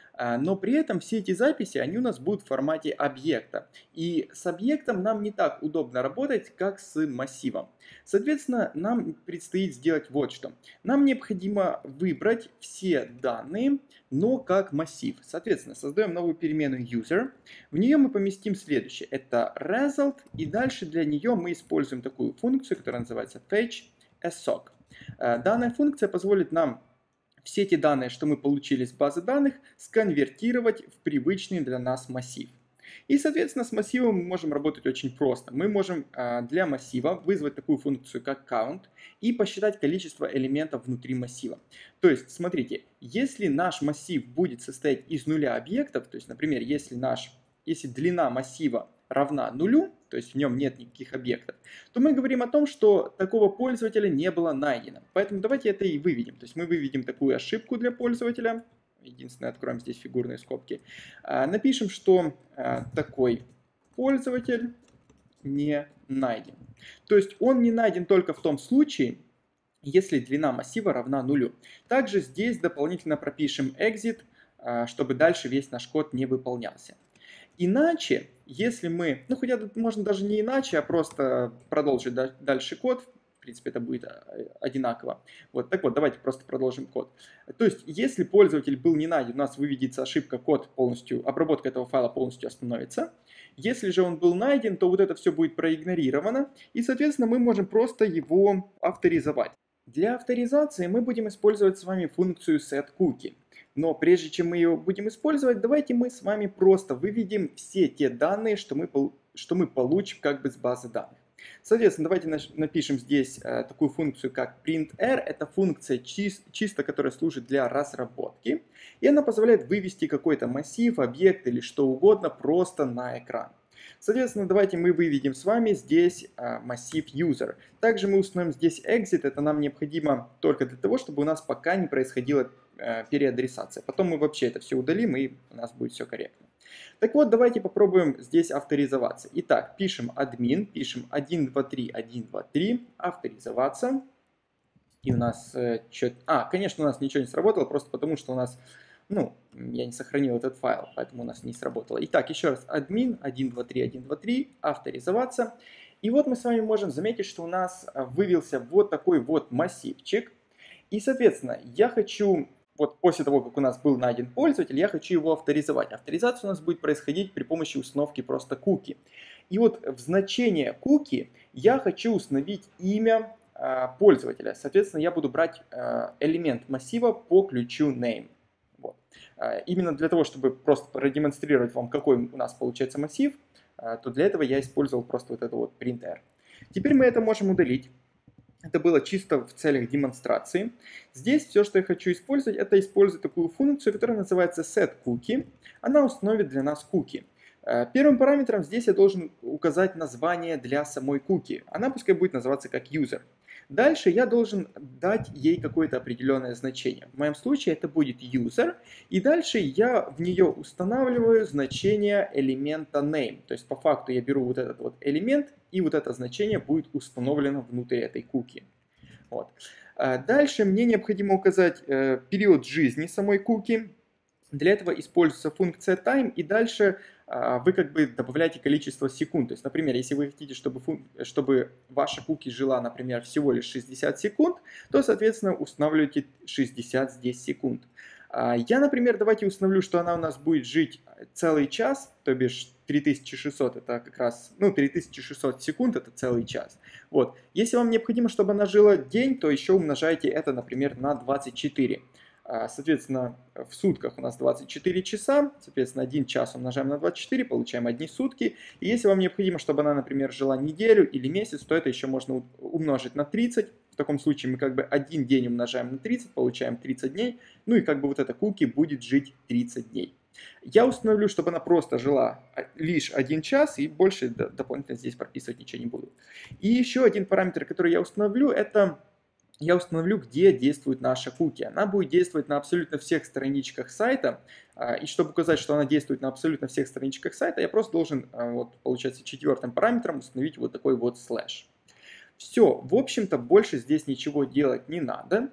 Но при этом все эти записи, они у нас будут в формате объекта. И с объектом нам не так удобно работать, как с массивом. Соответственно, нам предстоит сделать вот что. Нам необходимо выбрать все данные, но как массив. Соответственно, создаем новую переменную user. В нее мы поместим следующее. Это result. И дальше для нее мы используем такую функцию, которая называется fetch assoc. Данная функция позволит нам все эти данные, что мы получили с базы данных, сконвертировать в привычный для нас массив. И, соответственно, с массивом мы можем работать очень просто. Мы можем для массива вызвать такую функцию, как count, и посчитать количество элементов внутри массива. То есть, смотрите, если наш массив будет состоять из нуля объектов, то есть, например, если, наш, если длина массива равна нулю, то есть в нем нет никаких объектов, то мы говорим о том, что такого пользователя не было найдено. Поэтому давайте это и выведем. То есть мы выведем такую ошибку для пользователя. Единственное, откроем здесь фигурные скобки. Напишем, что такой пользователь не найден. То есть он не найден только в том случае, если длина массива равна нулю. Также здесь дополнительно пропишем exit, чтобы дальше весь наш код не выполнялся. Иначе, если мы, ну хотя тут можно даже не иначе, а просто продолжить дальше код, в принципе это будет одинаково. Вот, так вот, давайте просто продолжим код. То есть, если пользователь был не найден, у нас выведется ошибка, код полностью, обработка этого файла полностью остановится. Если же он был найден, то вот это все будет проигнорировано, и, соответственно, мы можем просто его авторизовать. Для авторизации мы будем использовать с вами функцию setCookie. Но прежде чем мы ее будем использовать, давайте мы с вами просто выведем все те данные, что мы, что мы получим как бы с базы данных. Соответственно, давайте напишем здесь э, такую функцию, как printr. Это функция чис чисто, которая служит для разработки. И она позволяет вывести какой-то массив, объект или что угодно просто на экран. Соответственно, давайте мы выведем с вами здесь э, массив user. Также мы установим здесь exit. Это нам необходимо только для того, чтобы у нас пока не происходило э, переадресация. Потом мы вообще это все удалим, и у нас будет все корректно. Так вот, давайте попробуем здесь авторизоваться. Итак, пишем admin, пишем один два три один два три, авторизоваться. И у нас, э, чё... а, конечно, у нас ничего не сработало, просто потому что у нас, ну, я не сохранил этот файл, поэтому у нас не сработало. Итак, еще раз, admin один два три один два три, авторизоваться. И вот мы с вами можем заметить, что у нас вывелся вот такой вот массивчик. И, соответственно, я хочу... Вот после того, как у нас был найден пользователь, я хочу его авторизовать. Авторизация у нас будет происходить при помощи установки просто cookie. И вот в значение cookie я хочу установить имя э, пользователя. Соответственно, я буду брать э, элемент массива по ключу name. Вот. Именно для того, чтобы просто продемонстрировать вам, какой у нас получается массив, то для этого я использовал просто вот это вот printr. Теперь мы это можем удалить. Это было чисто в целях демонстрации. Здесь все, что я хочу использовать, это использовать такую функцию, которая называется setCookie. Она установит для нас куки. Первым параметром здесь я должен указать название для самой куки. Она пускай будет называться как user. Дальше я должен дать ей какое-то определенное значение. В моем случае это будет user. И дальше я в нее устанавливаю значение элемента name. То есть по факту я беру вот этот вот элемент, и вот это значение будет установлено внутри этой куки. Вот. Дальше мне необходимо указать э, период жизни самой куки. Для этого используется функция time, и дальше а, вы как бы добавляете количество секунд. То есть, например, если вы хотите, чтобы, фун... чтобы ваша куки жила, например, всего лишь шестьдесят секунд, то, соответственно, устанавливаете шестьдесят здесь секунд. А, я, например, давайте установлю, что она у нас будет жить целый час, то бишь три тысячи шестьсот это как раз, ну, три тысячи шестьсот секунд это целый час. Вот. Если вам необходимо, чтобы она жила день, то еще умножайте это, например, на двадцать четыре. Соответственно, в сутках у нас двадцать четыре часа, соответственно, один час умножаем на двадцать четыре, получаем одни сутки. И если вам необходимо, чтобы она, например, жила неделю или месяц, то это еще можно умножить на тридцать. В таком случае мы как бы один день умножаем на тридцать, получаем тридцать дней. Ну и как бы вот эта куки будет жить тридцать дней. Я установлю, чтобы она просто жила лишь один час, и больше дополнительно здесь прописывать ничего не буду. И еще один параметр, который я установлю, это... я установлю, где действует наша куки. Она будет действовать на абсолютно всех страничках сайта. И чтобы указать, что она действует на абсолютно всех страничках сайта, я просто должен, вот, получается, четвертым параметром установить вот такой вот слэш. Все, в общем-то, больше здесь ничего делать не надо.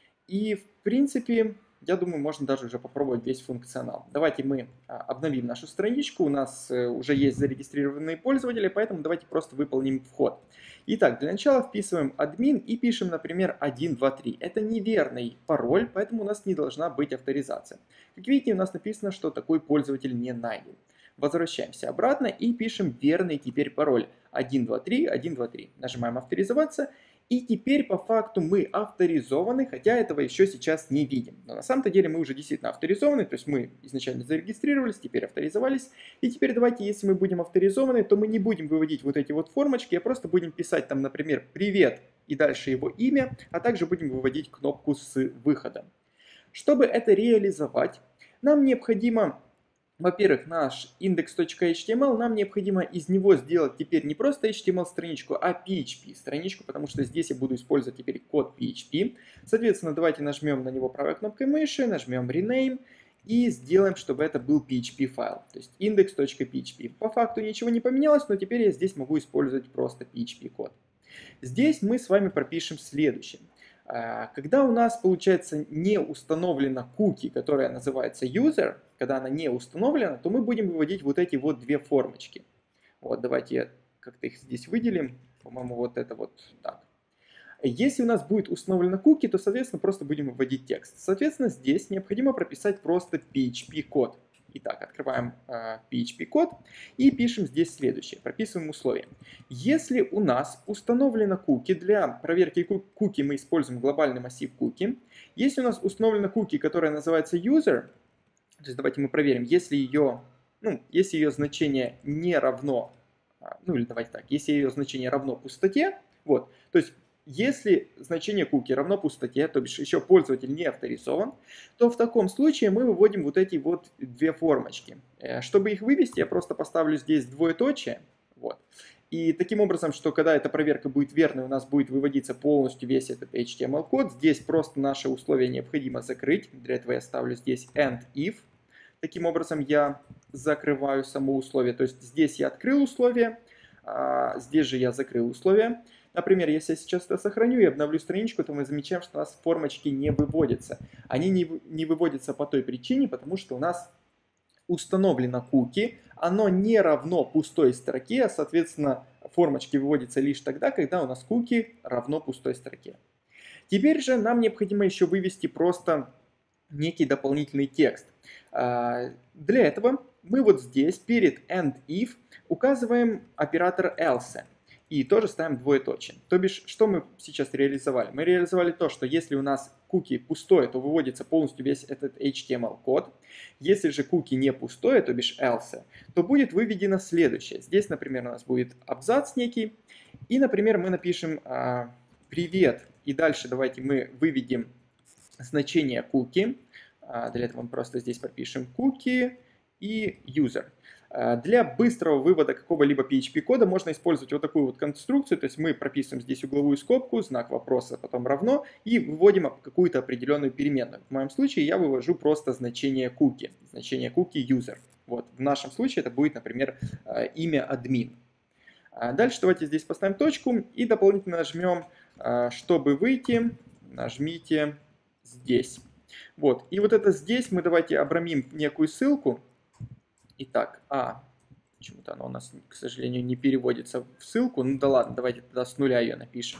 И, в принципе, я думаю, можно даже уже попробовать весь функционал. Давайте мы обновим нашу страничку. У нас уже есть зарегистрированные пользователи, поэтому давайте просто выполним вход. Итак, для начала вписываем админ и пишем, например, один два три. Это неверный пароль, поэтому у нас не должна быть авторизация. Как видите, у нас написано, что такой пользователь не найден. Возвращаемся обратно и пишем верный теперь пароль один два три один два три. Нажимаем авторизоваться. И теперь по факту мы авторизованы, хотя этого еще сейчас не видим. Но на самом-то деле мы уже действительно авторизованы, то есть мы изначально зарегистрировались, теперь авторизовались. И теперь давайте, если мы будем авторизованы, то мы не будем выводить вот эти вот формочки, а просто будем писать там, например, «Привет» и дальше его имя, а также будем выводить кнопку с выходом. Чтобы это реализовать, нам необходимо... Во-первых, наш index.html, нам необходимо из него сделать теперь не просто эйч ти эм эль-страничку, а пи эйч пи-страничку, потому что здесь я буду использовать теперь код пи эйч пи. Соответственно, давайте нажмем на него правой кнопкой мыши, нажмем Rename и сделаем, чтобы это был пи эйч пи-файл, то есть index.php. По факту ничего не поменялось, но теперь я здесь могу использовать просто пи эйч пи-код. Здесь мы с вами пропишем следующее. Когда у нас, получается, не установлена куки, которая называется user, когда она не установлена, то мы будем выводить вот эти вот две формочки. Вот, давайте как-то их здесь выделим. По-моему, вот это вот так. Если у нас будет установлена куки, то, соответственно, просто будем выводить текст. Соответственно, здесь необходимо прописать просто пи эйч пи-код. Итак, открываем э, пи эйч пи-код и пишем здесь следующее. Прописываем условия. Если у нас установлена куки, для проверки куки мы используем глобальный массив куки. Если у нас установлена куки, которая называется user, то есть давайте мы проверим, если ее, ну, если ее значение не равно, ну или давайте так, если ее значение равно пустоте, вот, то есть если значение куки равно пустоте, то бишь еще пользователь не авторизован, то в таком случае мы выводим вот эти вот две формочки. Чтобы их вывести, я просто поставлю здесь двоеточие. Вот. И таким образом, что когда эта проверка будет верной, у нас будет выводиться полностью весь этот эйч ти эм эль-код. Здесь просто наше условие необходимо закрыть. Для этого я ставлю здесь end if. Таким образом я закрываю само условие. То есть здесь я открыл условие, а здесь же я закрыл условие. Например, если я сейчас это сохраню и обновлю страничку, то мы замечаем, что у нас формочки не выводятся. Они не, не выводятся по той причине, потому что у нас установлено куки, оно не равно пустой строке, а, соответственно, формочки выводятся лишь тогда, когда у нас куки равно пустой строке. Теперь же нам необходимо еще вывести просто некий дополнительный текст. Для этого мы вот здесь перед end if указываем оператор else. и тоже ставим двоеточие. То бишь, что мы сейчас реализовали? Мы реализовали то, что если у нас куки пустое, то выводится полностью весь этот эйч ти эм эл-код. Если же куки не пустое, то бишь else, то будет выведено следующее. Здесь, например, у нас будет абзац некий, и, например, мы напишем а, «Привет», и дальше давайте мы выведем значение cookie. А, для этого мы просто здесь пропишем cookie и user. Для быстрого вывода какого-либо пи эйч пи-кода можно использовать вот такую вот конструкцию, то есть мы прописываем здесь угловую скобку, знак вопроса, потом равно, и выводим какую-то определенную переменную. В моем случае я вывожу просто значение cookie, значение cookie user. Вот. В нашем случае это будет, например, имя админ. Дальше давайте здесь поставим точку и дополнительно нажмем, чтобы выйти, нажмите здесь. Вот. И вот это здесь мы давайте обрамим некую ссылку. Итак, а, почему-то оно у нас, к сожалению, не переводится в ссылку. Ну да ладно, давайте тогда с нуля ее напишем.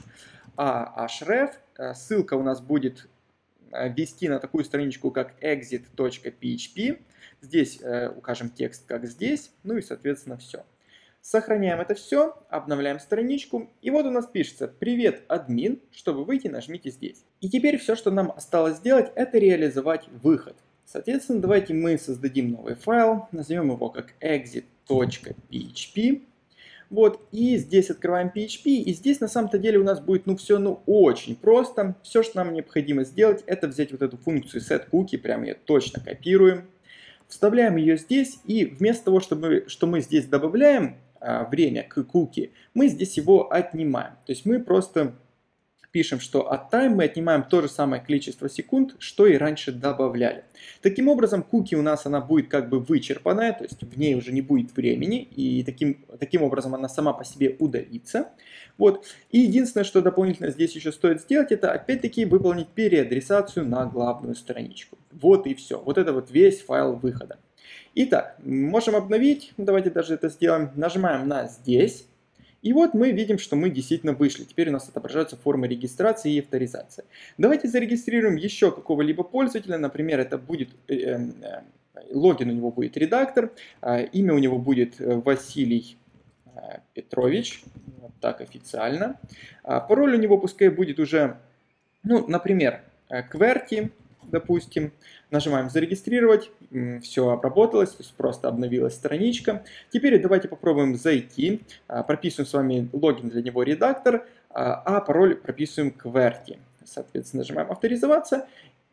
А, href, ссылка у нас будет вести на такую страничку, как exit точка пи эйч пи. Здесь э, укажем текст, как здесь, ну и, соответственно, все. Сохраняем это все, обновляем страничку, и вот у нас пишется «Привет, админ», чтобы выйти, нажмите здесь. И теперь все, что нам осталось сделать, это реализовать выход. Соответственно, давайте мы создадим новый файл, назовем его как exit точка пи эйч пи. Вот, и здесь открываем пи эйч пи, и здесь на самом-то деле у нас будет, ну, все, ну, очень просто. Все, что нам необходимо сделать, это взять вот эту функцию setCookie, прям ее точно копируем, вставляем ее здесь, и вместо того, чтобы, что мы здесь добавляем а, время к куки, мы здесь его отнимаем. То есть мы просто пишем, что от time мы отнимаем то же самое количество секунд, что и раньше добавляли. Таким образом, куки у нас она будет как бы вычерпанная, то есть в ней уже не будет времени, и таким, таким образом она сама по себе удалится. Вот. И единственное, что дополнительно здесь еще стоит сделать, это опять-таки выполнить переадресацию на главную страничку. Вот и все. Вот это вот весь файл выхода. Итак, можем обновить, давайте даже это сделаем. Нажимаем на здесь. И вот мы видим, что мы действительно вышли. Теперь у нас отображаются формы регистрации и авторизации. Давайте зарегистрируем еще какого-либо пользователя. Например, это будет э, э, логин у него будет редактор, э, имя у него будет Василий э, Петрович, вот так официально. А пароль у него пускай будет уже, ну, например, QWERTY, допустим. Нажимаем зарегистрировать, все обработалось, то есть просто обновилась страничка. Теперь давайте попробуем зайти, прописываем с вами логин для него редактор, а пароль прописываем QWERTY. Соответственно, нажимаем авторизоваться,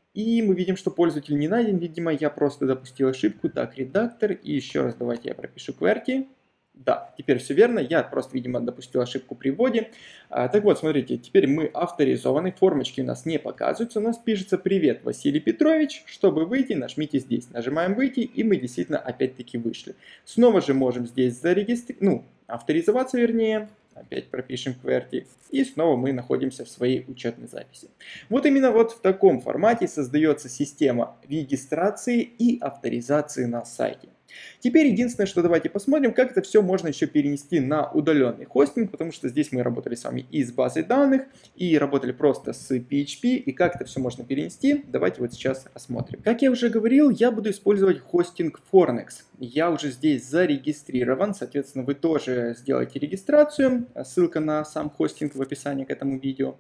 и мы видим, что пользователь не найден. Видимо, я просто допустил ошибку. Так, редактор, и еще раз давайте я пропишу QWERTY. Да, теперь все верно, я просто, видимо, допустил ошибку при вводе. А, так вот, смотрите, теперь мы авторизованы, формочки у нас не показываются, у нас пишется «Привет, Василий Петрович», чтобы выйти, нажмите здесь. Нажимаем «Выйти», и мы действительно опять-таки вышли. Снова же можем здесь зарегистрировать, ну, авторизоваться вернее, опять пропишем QWERTY, и снова мы находимся в своей учетной записи. Вот именно вот в таком формате создается система регистрации и авторизации на сайте. Теперь единственное, что давайте посмотрим, как это все можно еще перенести на удаленный хостинг, потому что здесь мы работали с вами и с базой данных, и работали просто с пи эйч пи, и как это все можно перенести, давайте вот сейчас осмотрим. Как я уже говорил, я буду использовать хостинг Fornex. Я уже здесь зарегистрирован, соответственно, вы тоже сделаете регистрацию, ссылка на сам хостинг в описании к этому видео.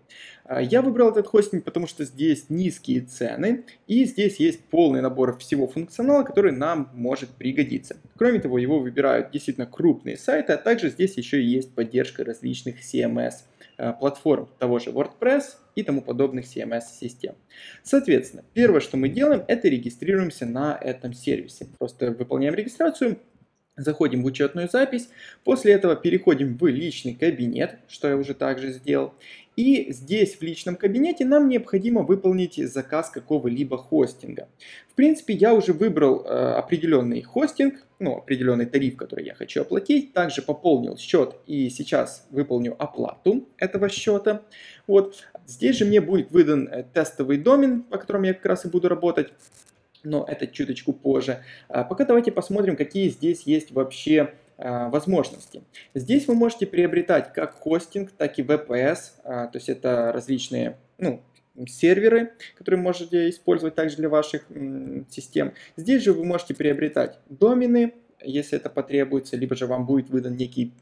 Я выбрал этот хостинг, потому что здесь низкие цены, и здесь есть полный набор всего функционала, который нам может пригодиться. Кроме того, его выбирают действительно крупные сайты, а также здесь еще и есть поддержка различных си эм эс-платформ, того же WordPress и тому подобных си эм эс-систем. Соответственно, первое, что мы делаем, это регистрируемся на этом сервисе. Просто выполняем регистрацию, заходим в учетную запись, после этого переходим в личный кабинет, что я уже также сделал. И здесь в личном кабинете нам необходимо выполнить заказ какого-либо хостинга. В принципе, я уже выбрал э, определенный хостинг, ну, определенный тариф, который я хочу оплатить. Также пополнил счет и сейчас выполню оплату этого счета. Вот. Здесь же мне будет выдан тестовый домен, по которому я как раз и буду работать. Но это чуточку позже. А пока давайте посмотрим, какие здесь есть вообще а, возможности. Здесь вы можете приобретать как хостинг, так и ви пи эс, а, то есть это различные, ну, серверы, которые можете использовать также для ваших м, систем. Здесь же вы можете приобретать домены, если это потребуется, либо же вам будет выдан некий, ну,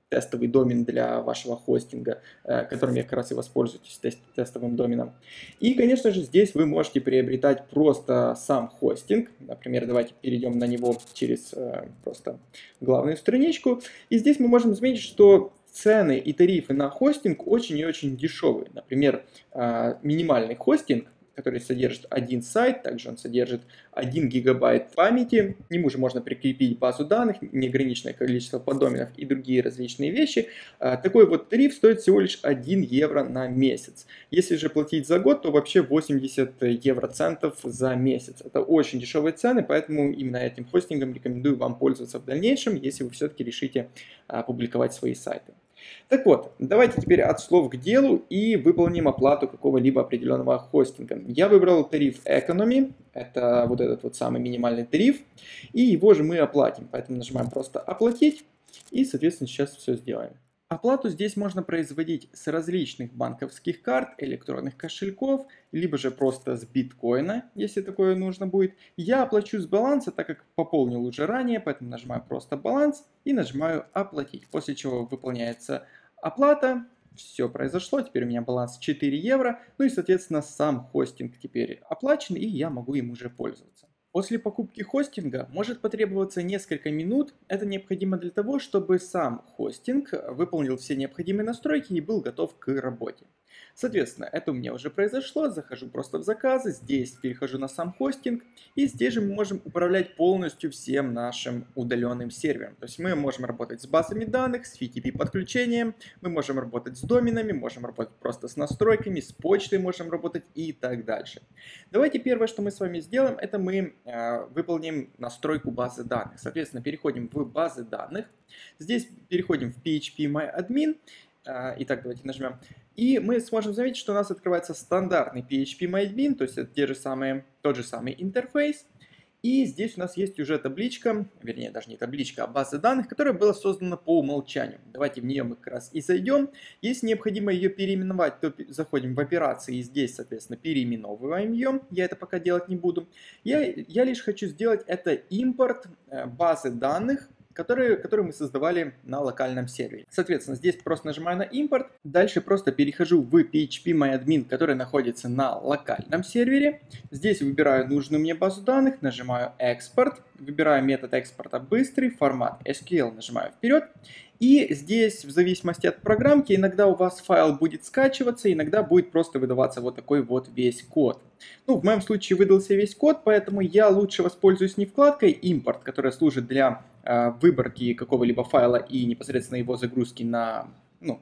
тестовый домен для вашего хостинга, которым я как раз и воспользуюсь, тест, тестовым доменом. И, конечно же, здесь вы можете приобретать просто сам хостинг. Например, давайте перейдем на него через просто главную страничку. И здесь мы можем заметить, что цены и тарифы на хостинг очень и очень дешевые. Например, минимальный хостинг, который содержит один сайт, также он содержит один гигабайт памяти, к нему же можно прикрепить базу данных, неограниченное количество поддоменов и другие различные вещи. Такой вот тариф стоит всего лишь один евро на месяц. Если же платить за год, то вообще восемьдесят евроцентов за месяц. Это очень дешевые цены, поэтому именно этим хостингом рекомендую вам пользоваться в дальнейшем, если вы все-таки решите публиковать свои сайты. Так вот, давайте теперь от слов к делу и выполним оплату какого-либо определенного хостинга. Я выбрал тариф Economy, это вот этот вот самый минимальный тариф, и его же мы оплатим. Поэтому нажимаем просто «Оплатить» и, соответственно, сейчас все сделаем. Оплату здесь можно производить с различных банковских карт, электронных кошельков, либо же просто с биткоина, если такое нужно будет. Я оплачу с баланса, так как пополнил уже ранее, поэтому нажимаю просто «Баланс» и нажимаю «Оплатить», после чего выполняется оплата. Все произошло, теперь у меня баланс четыре евро, ну и, соответственно, сам хостинг теперь оплачен, и я могу им уже пользоваться. После покупки хостинга может потребоваться несколько минут. Это необходимо для того, чтобы сам хостинг выполнил все необходимые настройки и был готов к работе. Соответственно, это у меня уже произошло. Захожу просто в заказы, здесь перехожу на сам хостинг, и здесь же мы можем управлять полностью всем нашим удаленным сервером. То есть мы можем работать с базами данных, с эф ти пи подключением, мы можем работать с доменами, можем работать просто с настройками, с почтой можем работать и так дальше. Давайте первое, что мы с вами сделаем, это мы э, выполним настройку базы данных. Соответственно, переходим в базы данных. Здесь переходим в пи эйч пи май админ. Э, итак, давайте нажмем. И мы сможем заметить, что у нас открывается стандартный пи эйч пи май админ, то есть это те же самые, тот же самый интерфейс. И здесь у нас есть уже табличка, вернее даже не табличка, а база данных, которая была создана по умолчанию. Давайте в нее мы как раз и зайдем. Если необходимо ее переименовать, то заходим в операции и здесь, соответственно, переименовываем ее. Я это пока делать не буду. Я, я лишь хочу сделать это импорт базы данных, Которые, которые мы создавали на локальном сервере. Соответственно, здесь просто нажимаю на импорт, дальше просто перехожу в пи эйч пи май админ, который находится на локальном сервере. Здесь выбираю нужную мне базу данных, нажимаю экспорт, выбираю метод экспорта быстрый, формат эс кью эль нажимаю вперед. И здесь, в зависимости от программки, иногда у вас файл будет скачиваться, иногда будет просто выдаваться вот такой вот весь код. Ну, в моем случае выдался весь код, поэтому я лучше воспользуюсь не вкладкой «Импорт», которая служит для э, выборки какого-либо файла и непосредственно его загрузки на, ну,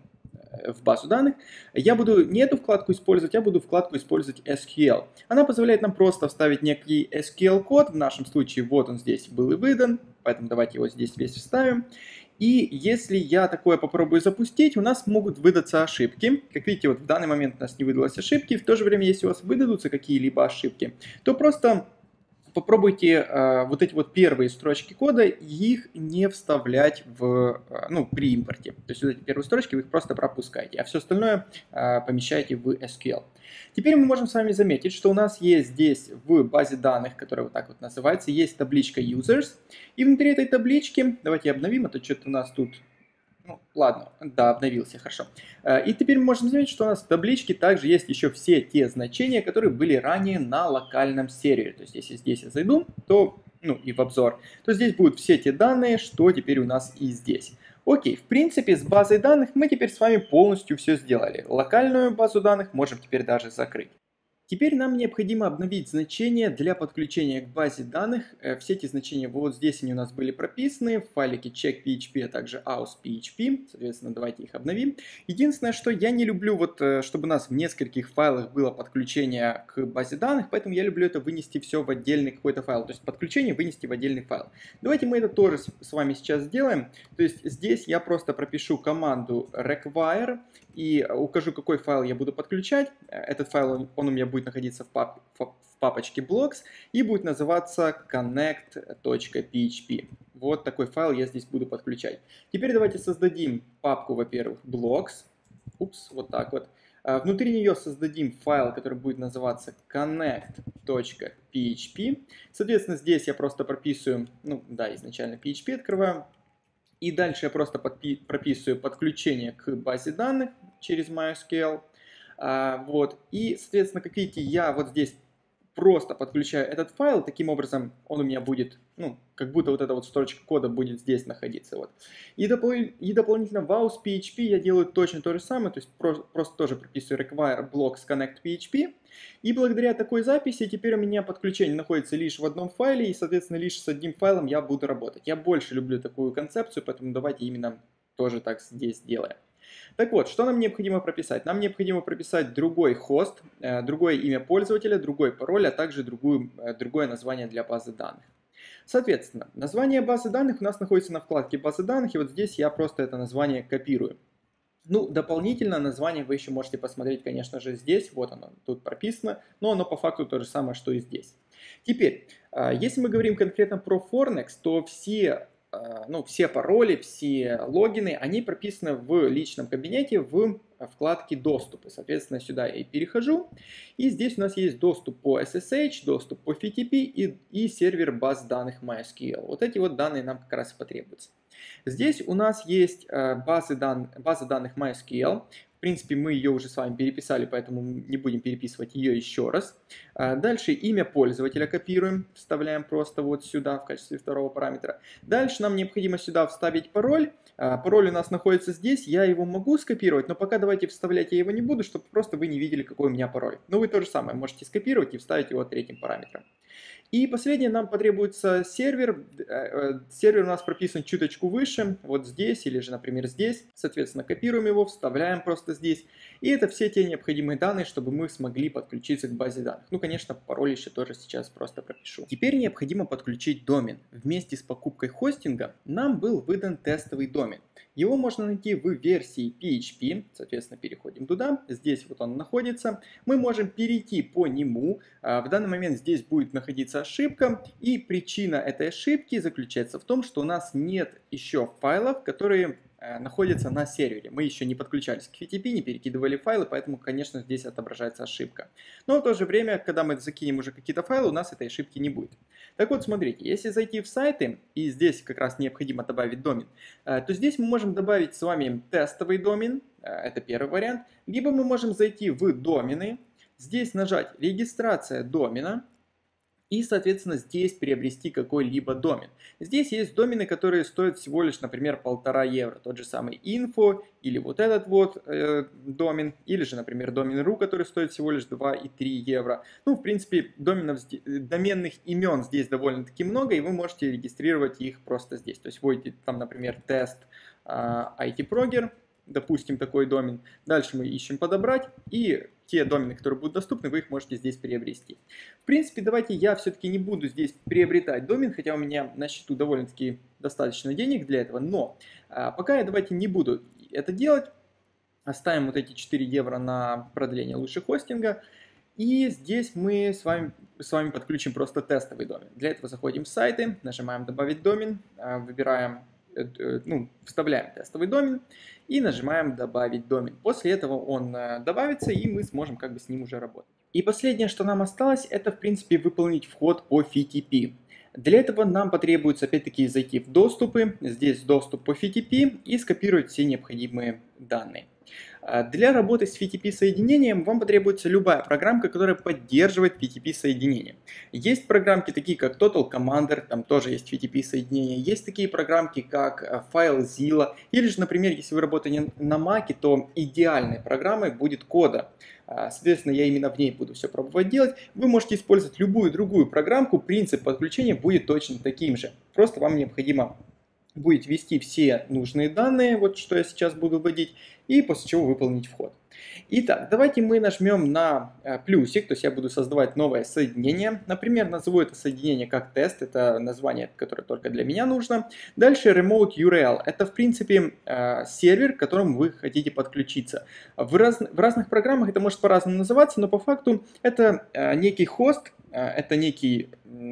в базу данных. Я буду не эту вкладку использовать, я буду вкладку использовать эс кью эль. Она позволяет нам просто вставить некий эс кью эль-код, в нашем случае вот он здесь был и выдан, поэтому давайте его здесь весь вставим. И если я такое попробую запустить, у нас могут выдаться ошибки. Как видите, вот в данный момент у нас не выдалось ошибки. В то же время, если у вас выдадутся какие-либо ошибки, то просто попробуйте э, вот эти вот первые строчки кода, их не вставлять в, э, ну, при импорте. То есть вот эти первые строчки вы их просто пропускаете, а все остальное э, помещаете в эс кью эль. Теперь мы можем с вами заметить, что у нас есть здесь в базе данных, которая вот так вот называется, есть табличка users. И внутри этой таблички, давайте обновим, а то что-то у нас тут... Ну, ладно, да, обновился, хорошо. И теперь мы можем заметить, что у нас в табличке также есть еще все те значения, которые были ранее на локальном сервере. То есть, если здесь я зайду, то, ну, и в обзор, то здесь будут все те данные, что теперь у нас и здесь. Окей, в принципе, с базой данных мы теперь с вами полностью все сделали. Локальную базу данных можем теперь даже закрыть. Теперь нам необходимо обновить значения для подключения к базе данных. Все эти значения вот здесь они у нас были прописаны в файлике check.php, а также aus.php. Соответственно, давайте их обновим. Единственное, что я не люблю, вот, чтобы у нас в нескольких файлах было подключение к базе данных, поэтому я люблю это вынести все в отдельный какой-то файл. То есть подключение вынести в отдельный файл. Давайте мы это тоже с вами сейчас сделаем. То есть здесь я просто пропишу команду require и укажу, какой файл я буду подключать. Этот файл, он у меня будет находиться в, пап, в папочке blocks и будет называться connect.php. Вот такой файл я здесь буду подключать. Теперь давайте создадим папку, во-первых, blocks. Упс, вот так вот. Внутри нее создадим файл, который будет называться connect.php. Соответственно, здесь я просто прописываю, ну да, изначально пи эйч пи открываю. И дальше я просто прописываю подключение к базе данных через MySQL. А, вот. И, соответственно, как видите, я вот здесь просто подключаю этот файл, таким образом он у меня будет, ну, как будто вот эта вот строчка кода будет здесь находиться. Вот. И, допол и дополнительно в aus пи эйч пи я делаю точно то же самое, то есть про просто тоже прописываю require blocks connect пи эйч пи. И благодаря такой записи теперь у меня подключение находится лишь в одном файле, и, соответственно, лишь с одним файлом я буду работать. Я больше люблю такую концепцию, поэтому давайте именно тоже так здесь делаем. Так вот, что нам необходимо прописать? Нам необходимо прописать другой хост, другое имя пользователя, другой пароль, а также другую, другое название для базы данных. Соответственно, название базы данных у нас находится на вкладке базы данных, и вот здесь я просто это название копирую. Ну, дополнительно название вы еще можете посмотреть, конечно же, здесь, вот оно тут прописано, но оно по факту то же самое, что и здесь. Теперь, если мы говорим конкретно про Fornex, то все... Ну, все пароли, все логины, они прописаны в личном кабинете в вкладке доступы. Соответственно, сюда я и перехожу. И здесь у нас есть доступ по эс эс эйч, доступ по эф ти пи и, и сервер баз данных MySQL. Вот эти вот данные нам как раз и потребуются. Здесь у нас есть базы дан... база данных MySQL. В принципе, мы ее уже с вами переписали, поэтому не будем переписывать ее еще раз. Дальше имя пользователя копируем, вставляем просто вот сюда в качестве второго параметра. Дальше нам необходимо сюда вставить пароль. Пароль у нас находится здесь, я его могу скопировать, но пока давайте вставлять я его не буду, чтобы просто вы не видели, какой у меня пароль. Но вы то же самое можете скопировать и вставить его третьим параметром. И последнее, нам потребуется сервер. Сервер у нас прописан чуточку выше, вот здесь или же, например, здесь. Соответственно, копируем его, вставляем просто здесь. И это все те необходимые данные, чтобы мы смогли подключиться к базе данных. Ну, конечно, пароль еще тоже сейчас просто пропишу. Теперь необходимо подключить домен. Вместе с покупкой хостинга нам был выдан тестовый домен. Его можно найти в версии пи эйч пи, соответственно, переходим туда. Здесь вот он находится. Мы можем перейти по нему. В данный момент здесь будет находиться ошибка, и причина этой ошибки заключается в том, что у нас нет еще файлов, которые э, находятся на сервере. Мы еще не подключались к эф ти пи, не перекидывали файлы, поэтому, конечно, здесь отображается ошибка. Но в то же время, когда мы закинем уже какие-то файлы, у нас этой ошибки не будет. Так вот, смотрите, если зайти в сайты, и здесь как раз необходимо добавить домен, э, то здесь мы можем добавить с вами тестовый домен, э, это первый вариант, либо мы можем зайти в домены, здесь нажать регистрация домена, и, соответственно, здесь приобрести какой-либо домен. Здесь есть домены, которые стоят всего лишь, например, полтора евро. Тот же самый info, или вот этот вот э, домен, или же, например, домен точка ру, который стоит всего лишь два и три евро. Ну, в принципе, доменов, доменных имен здесь довольно-таки много, и вы можете регистрировать их просто здесь. То есть вводите там, например, тест э, ай ти-прогер, допустим, такой домен. Дальше мы ищем подобрать, и те домены, которые будут доступны, вы их можете здесь приобрести. В принципе, давайте я все-таки не буду здесь приобретать домен, хотя у меня на счету довольно-таки достаточно денег для этого, но а, пока я давайте не буду это делать. Оставим вот эти четыре евро на продление лучше хостинга. И здесь мы с вами, с вами подключим просто тестовый домен. Для этого заходим в сайты, нажимаем «Добавить домен», выбираем, ну, вставляем тестовый домен и нажимаем «Добавить домен». После этого он добавится, и мы сможем как бы с ним уже работать. И последнее, что нам осталось, это в принципе выполнить вход по эф ти пи. Для этого нам потребуется опять-таки зайти в доступы, здесь доступ по эф ти пи и скопировать все необходимые данные. Для работы с эф ти пи-соединением вам потребуется любая программка, которая поддерживает эф ти пи-соединение. Есть программки такие, как Total Commander, там тоже есть эф ти пи-соединение. Есть такие программки, как FileZilla. Или же, например, если вы работаете на Mac, то идеальной программой будет Coda. Соответственно, я именно в ней буду все пробовать делать. Вы можете использовать любую другую программку, принцип подключения будет точно таким же. Просто вам необходимо будет ввести все нужные данные, вот что я сейчас буду вводить, и после чего выполнить вход. Итак, давайте мы нажмем на плюсик, то есть я буду создавать новое соединение. Например, назову это соединение как тест, это название, которое только для меня нужно. Дальше Remote ю ар эл, это в принципе сервер, к которому вы хотите подключиться. В, раз, в разных программах это может по-разному называться, но по факту это некий хост, это некий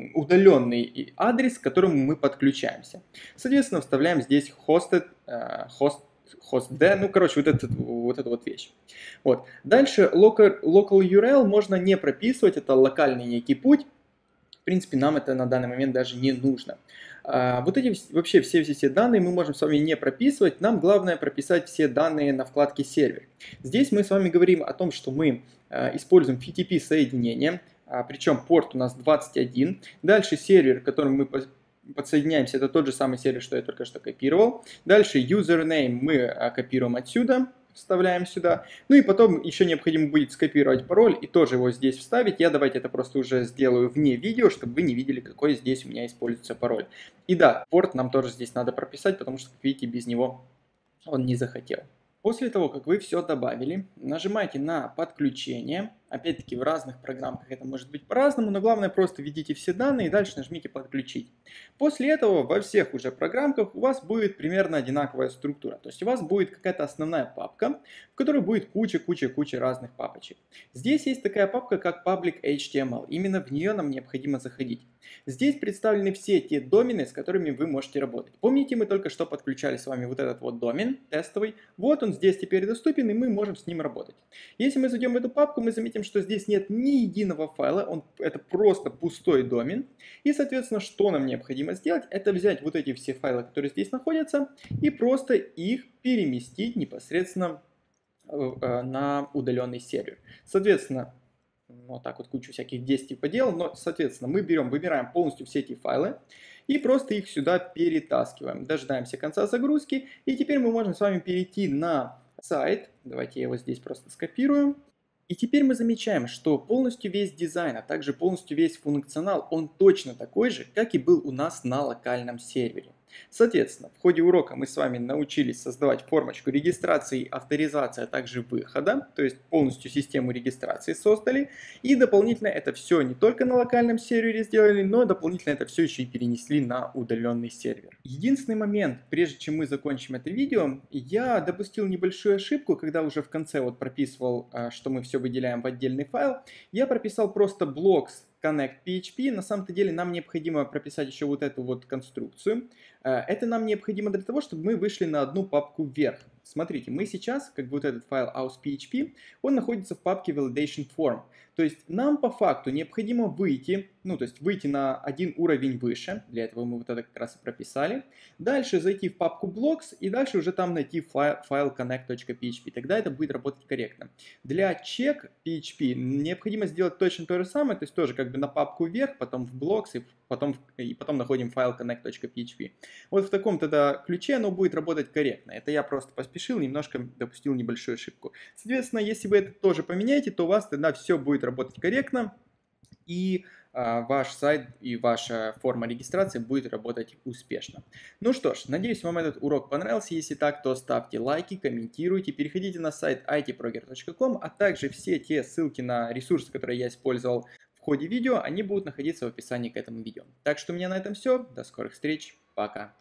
удаленный адрес, к которому мы подключаемся. Соответственно, вставляем здесь hosted, host, hostd, ну, короче, вот, этот, вот эту вот вещь. Вот. Дальше local, local ю ар эл можно не прописывать, это локальный некий путь. В принципе, нам это на данный момент даже не нужно. А, вот эти вообще все-все-все данные мы можем с вами не прописывать, нам главное прописать все данные на вкладке сервер. Здесь мы с вами говорим о том, что мы а, используем эф ти пи соединение, а, причем порт у нас двадцать один. Дальше сервер, к которому мы подсоединяемся, это тот же самый сервер, что я только что копировал. Дальше username мы а, копируем отсюда, вставляем сюда. Ну и потом еще необходимо будет скопировать пароль и тоже его здесь вставить. Я давайте это просто уже сделаю вне видео, чтобы вы не видели, какой здесь у меня используется пароль. И да, порт нам тоже здесь надо прописать, потому что, как видите, без него он не захотел. После того, как вы все добавили, нажимаете на подключение. Опять-таки в разных программах это может быть по-разному, но главное просто введите все данные и дальше нажмите подключить. После этого во всех уже программках у вас будет примерно одинаковая структура. То есть у вас будет какая-то основная папка, в которой будет куча-куча-куча разных папочек. Здесь есть такая папка, как Public эйч ти эм эл. Именно в нее нам необходимо заходить. Здесь представлены все те домены, с которыми вы можете работать. Помните, мы только что подключали с вами вот этот вот домен тестовый. Вот он здесь теперь доступен, и мы можем с ним работать. Если мы зайдем в эту папку, мы заметим, что здесь нет ни единого файла, он, это просто пустой домен. И, соответственно, что нам необходимо сделать, это взять вот эти все файлы, которые здесь находятся, и просто их переместить непосредственно на удаленный сервер. Соответственно, вот так вот кучу всяких действий поделал, но, соответственно, мы берем, выбираем полностью все эти файлы и просто их сюда перетаскиваем. Дожидаемся конца загрузки, и теперь мы можем с вами перейти на сайт. Давайте я его здесь просто скопирую. И теперь мы замечаем, что полностью весь дизайн, а также полностью весь функционал, он точно такой же, как и был у нас на локальном сервере. Соответственно, в ходе урока мы с вами научились создавать формочку регистрации, авторизации, а также выхода, то есть полностью систему регистрации создали. И дополнительно это все не только на локальном сервере сделали, но дополнительно это все еще и перенесли на удаленный сервер. Единственный момент, прежде чем мы закончим это видео, я допустил небольшую ошибку, когда уже в конце вот прописывал, что мы все выделяем в отдельный файл. Я прописал просто blocks connect пи эйч пи. На самом-то деле нам необходимо прописать еще вот эту вот конструкцию. Это нам необходимо для того, чтобы мы вышли на одну папку вверх. Смотрите, мы сейчас, как бы вот этот файл aus пи эйч пи, он находится в папке validation form. То есть нам по факту необходимо выйти, ну то есть выйти на один уровень выше. Для этого мы вот это как раз и прописали. Дальше зайти в папку blocks и дальше уже там найти файл, файл connect.php. Тогда это будет работать корректно. Для check пи эйч пи необходимо сделать точно то же самое, то есть тоже как бы на папку вверх, потом в blocks и потом, и потом находим файл connect.php. Вот в таком тогда ключе оно будет работать корректно. Это я просто поспешил, немножко допустил небольшую ошибку. Соответственно, если вы это тоже поменяете, то у вас тогда все будет работать корректно, и а, ваш сайт и ваша форма регистрации будет работать успешно. Ну что ж, надеюсь, вам этот урок понравился. Если так, то ставьте лайки, комментируйте, переходите на сайт ай ти прогер точка ком, а также все те ссылки на ресурсы, которые я использовал в ходе видео, они будут находиться в описании к этому видео. Так что у меня на этом все. До скорых встреч. Пока.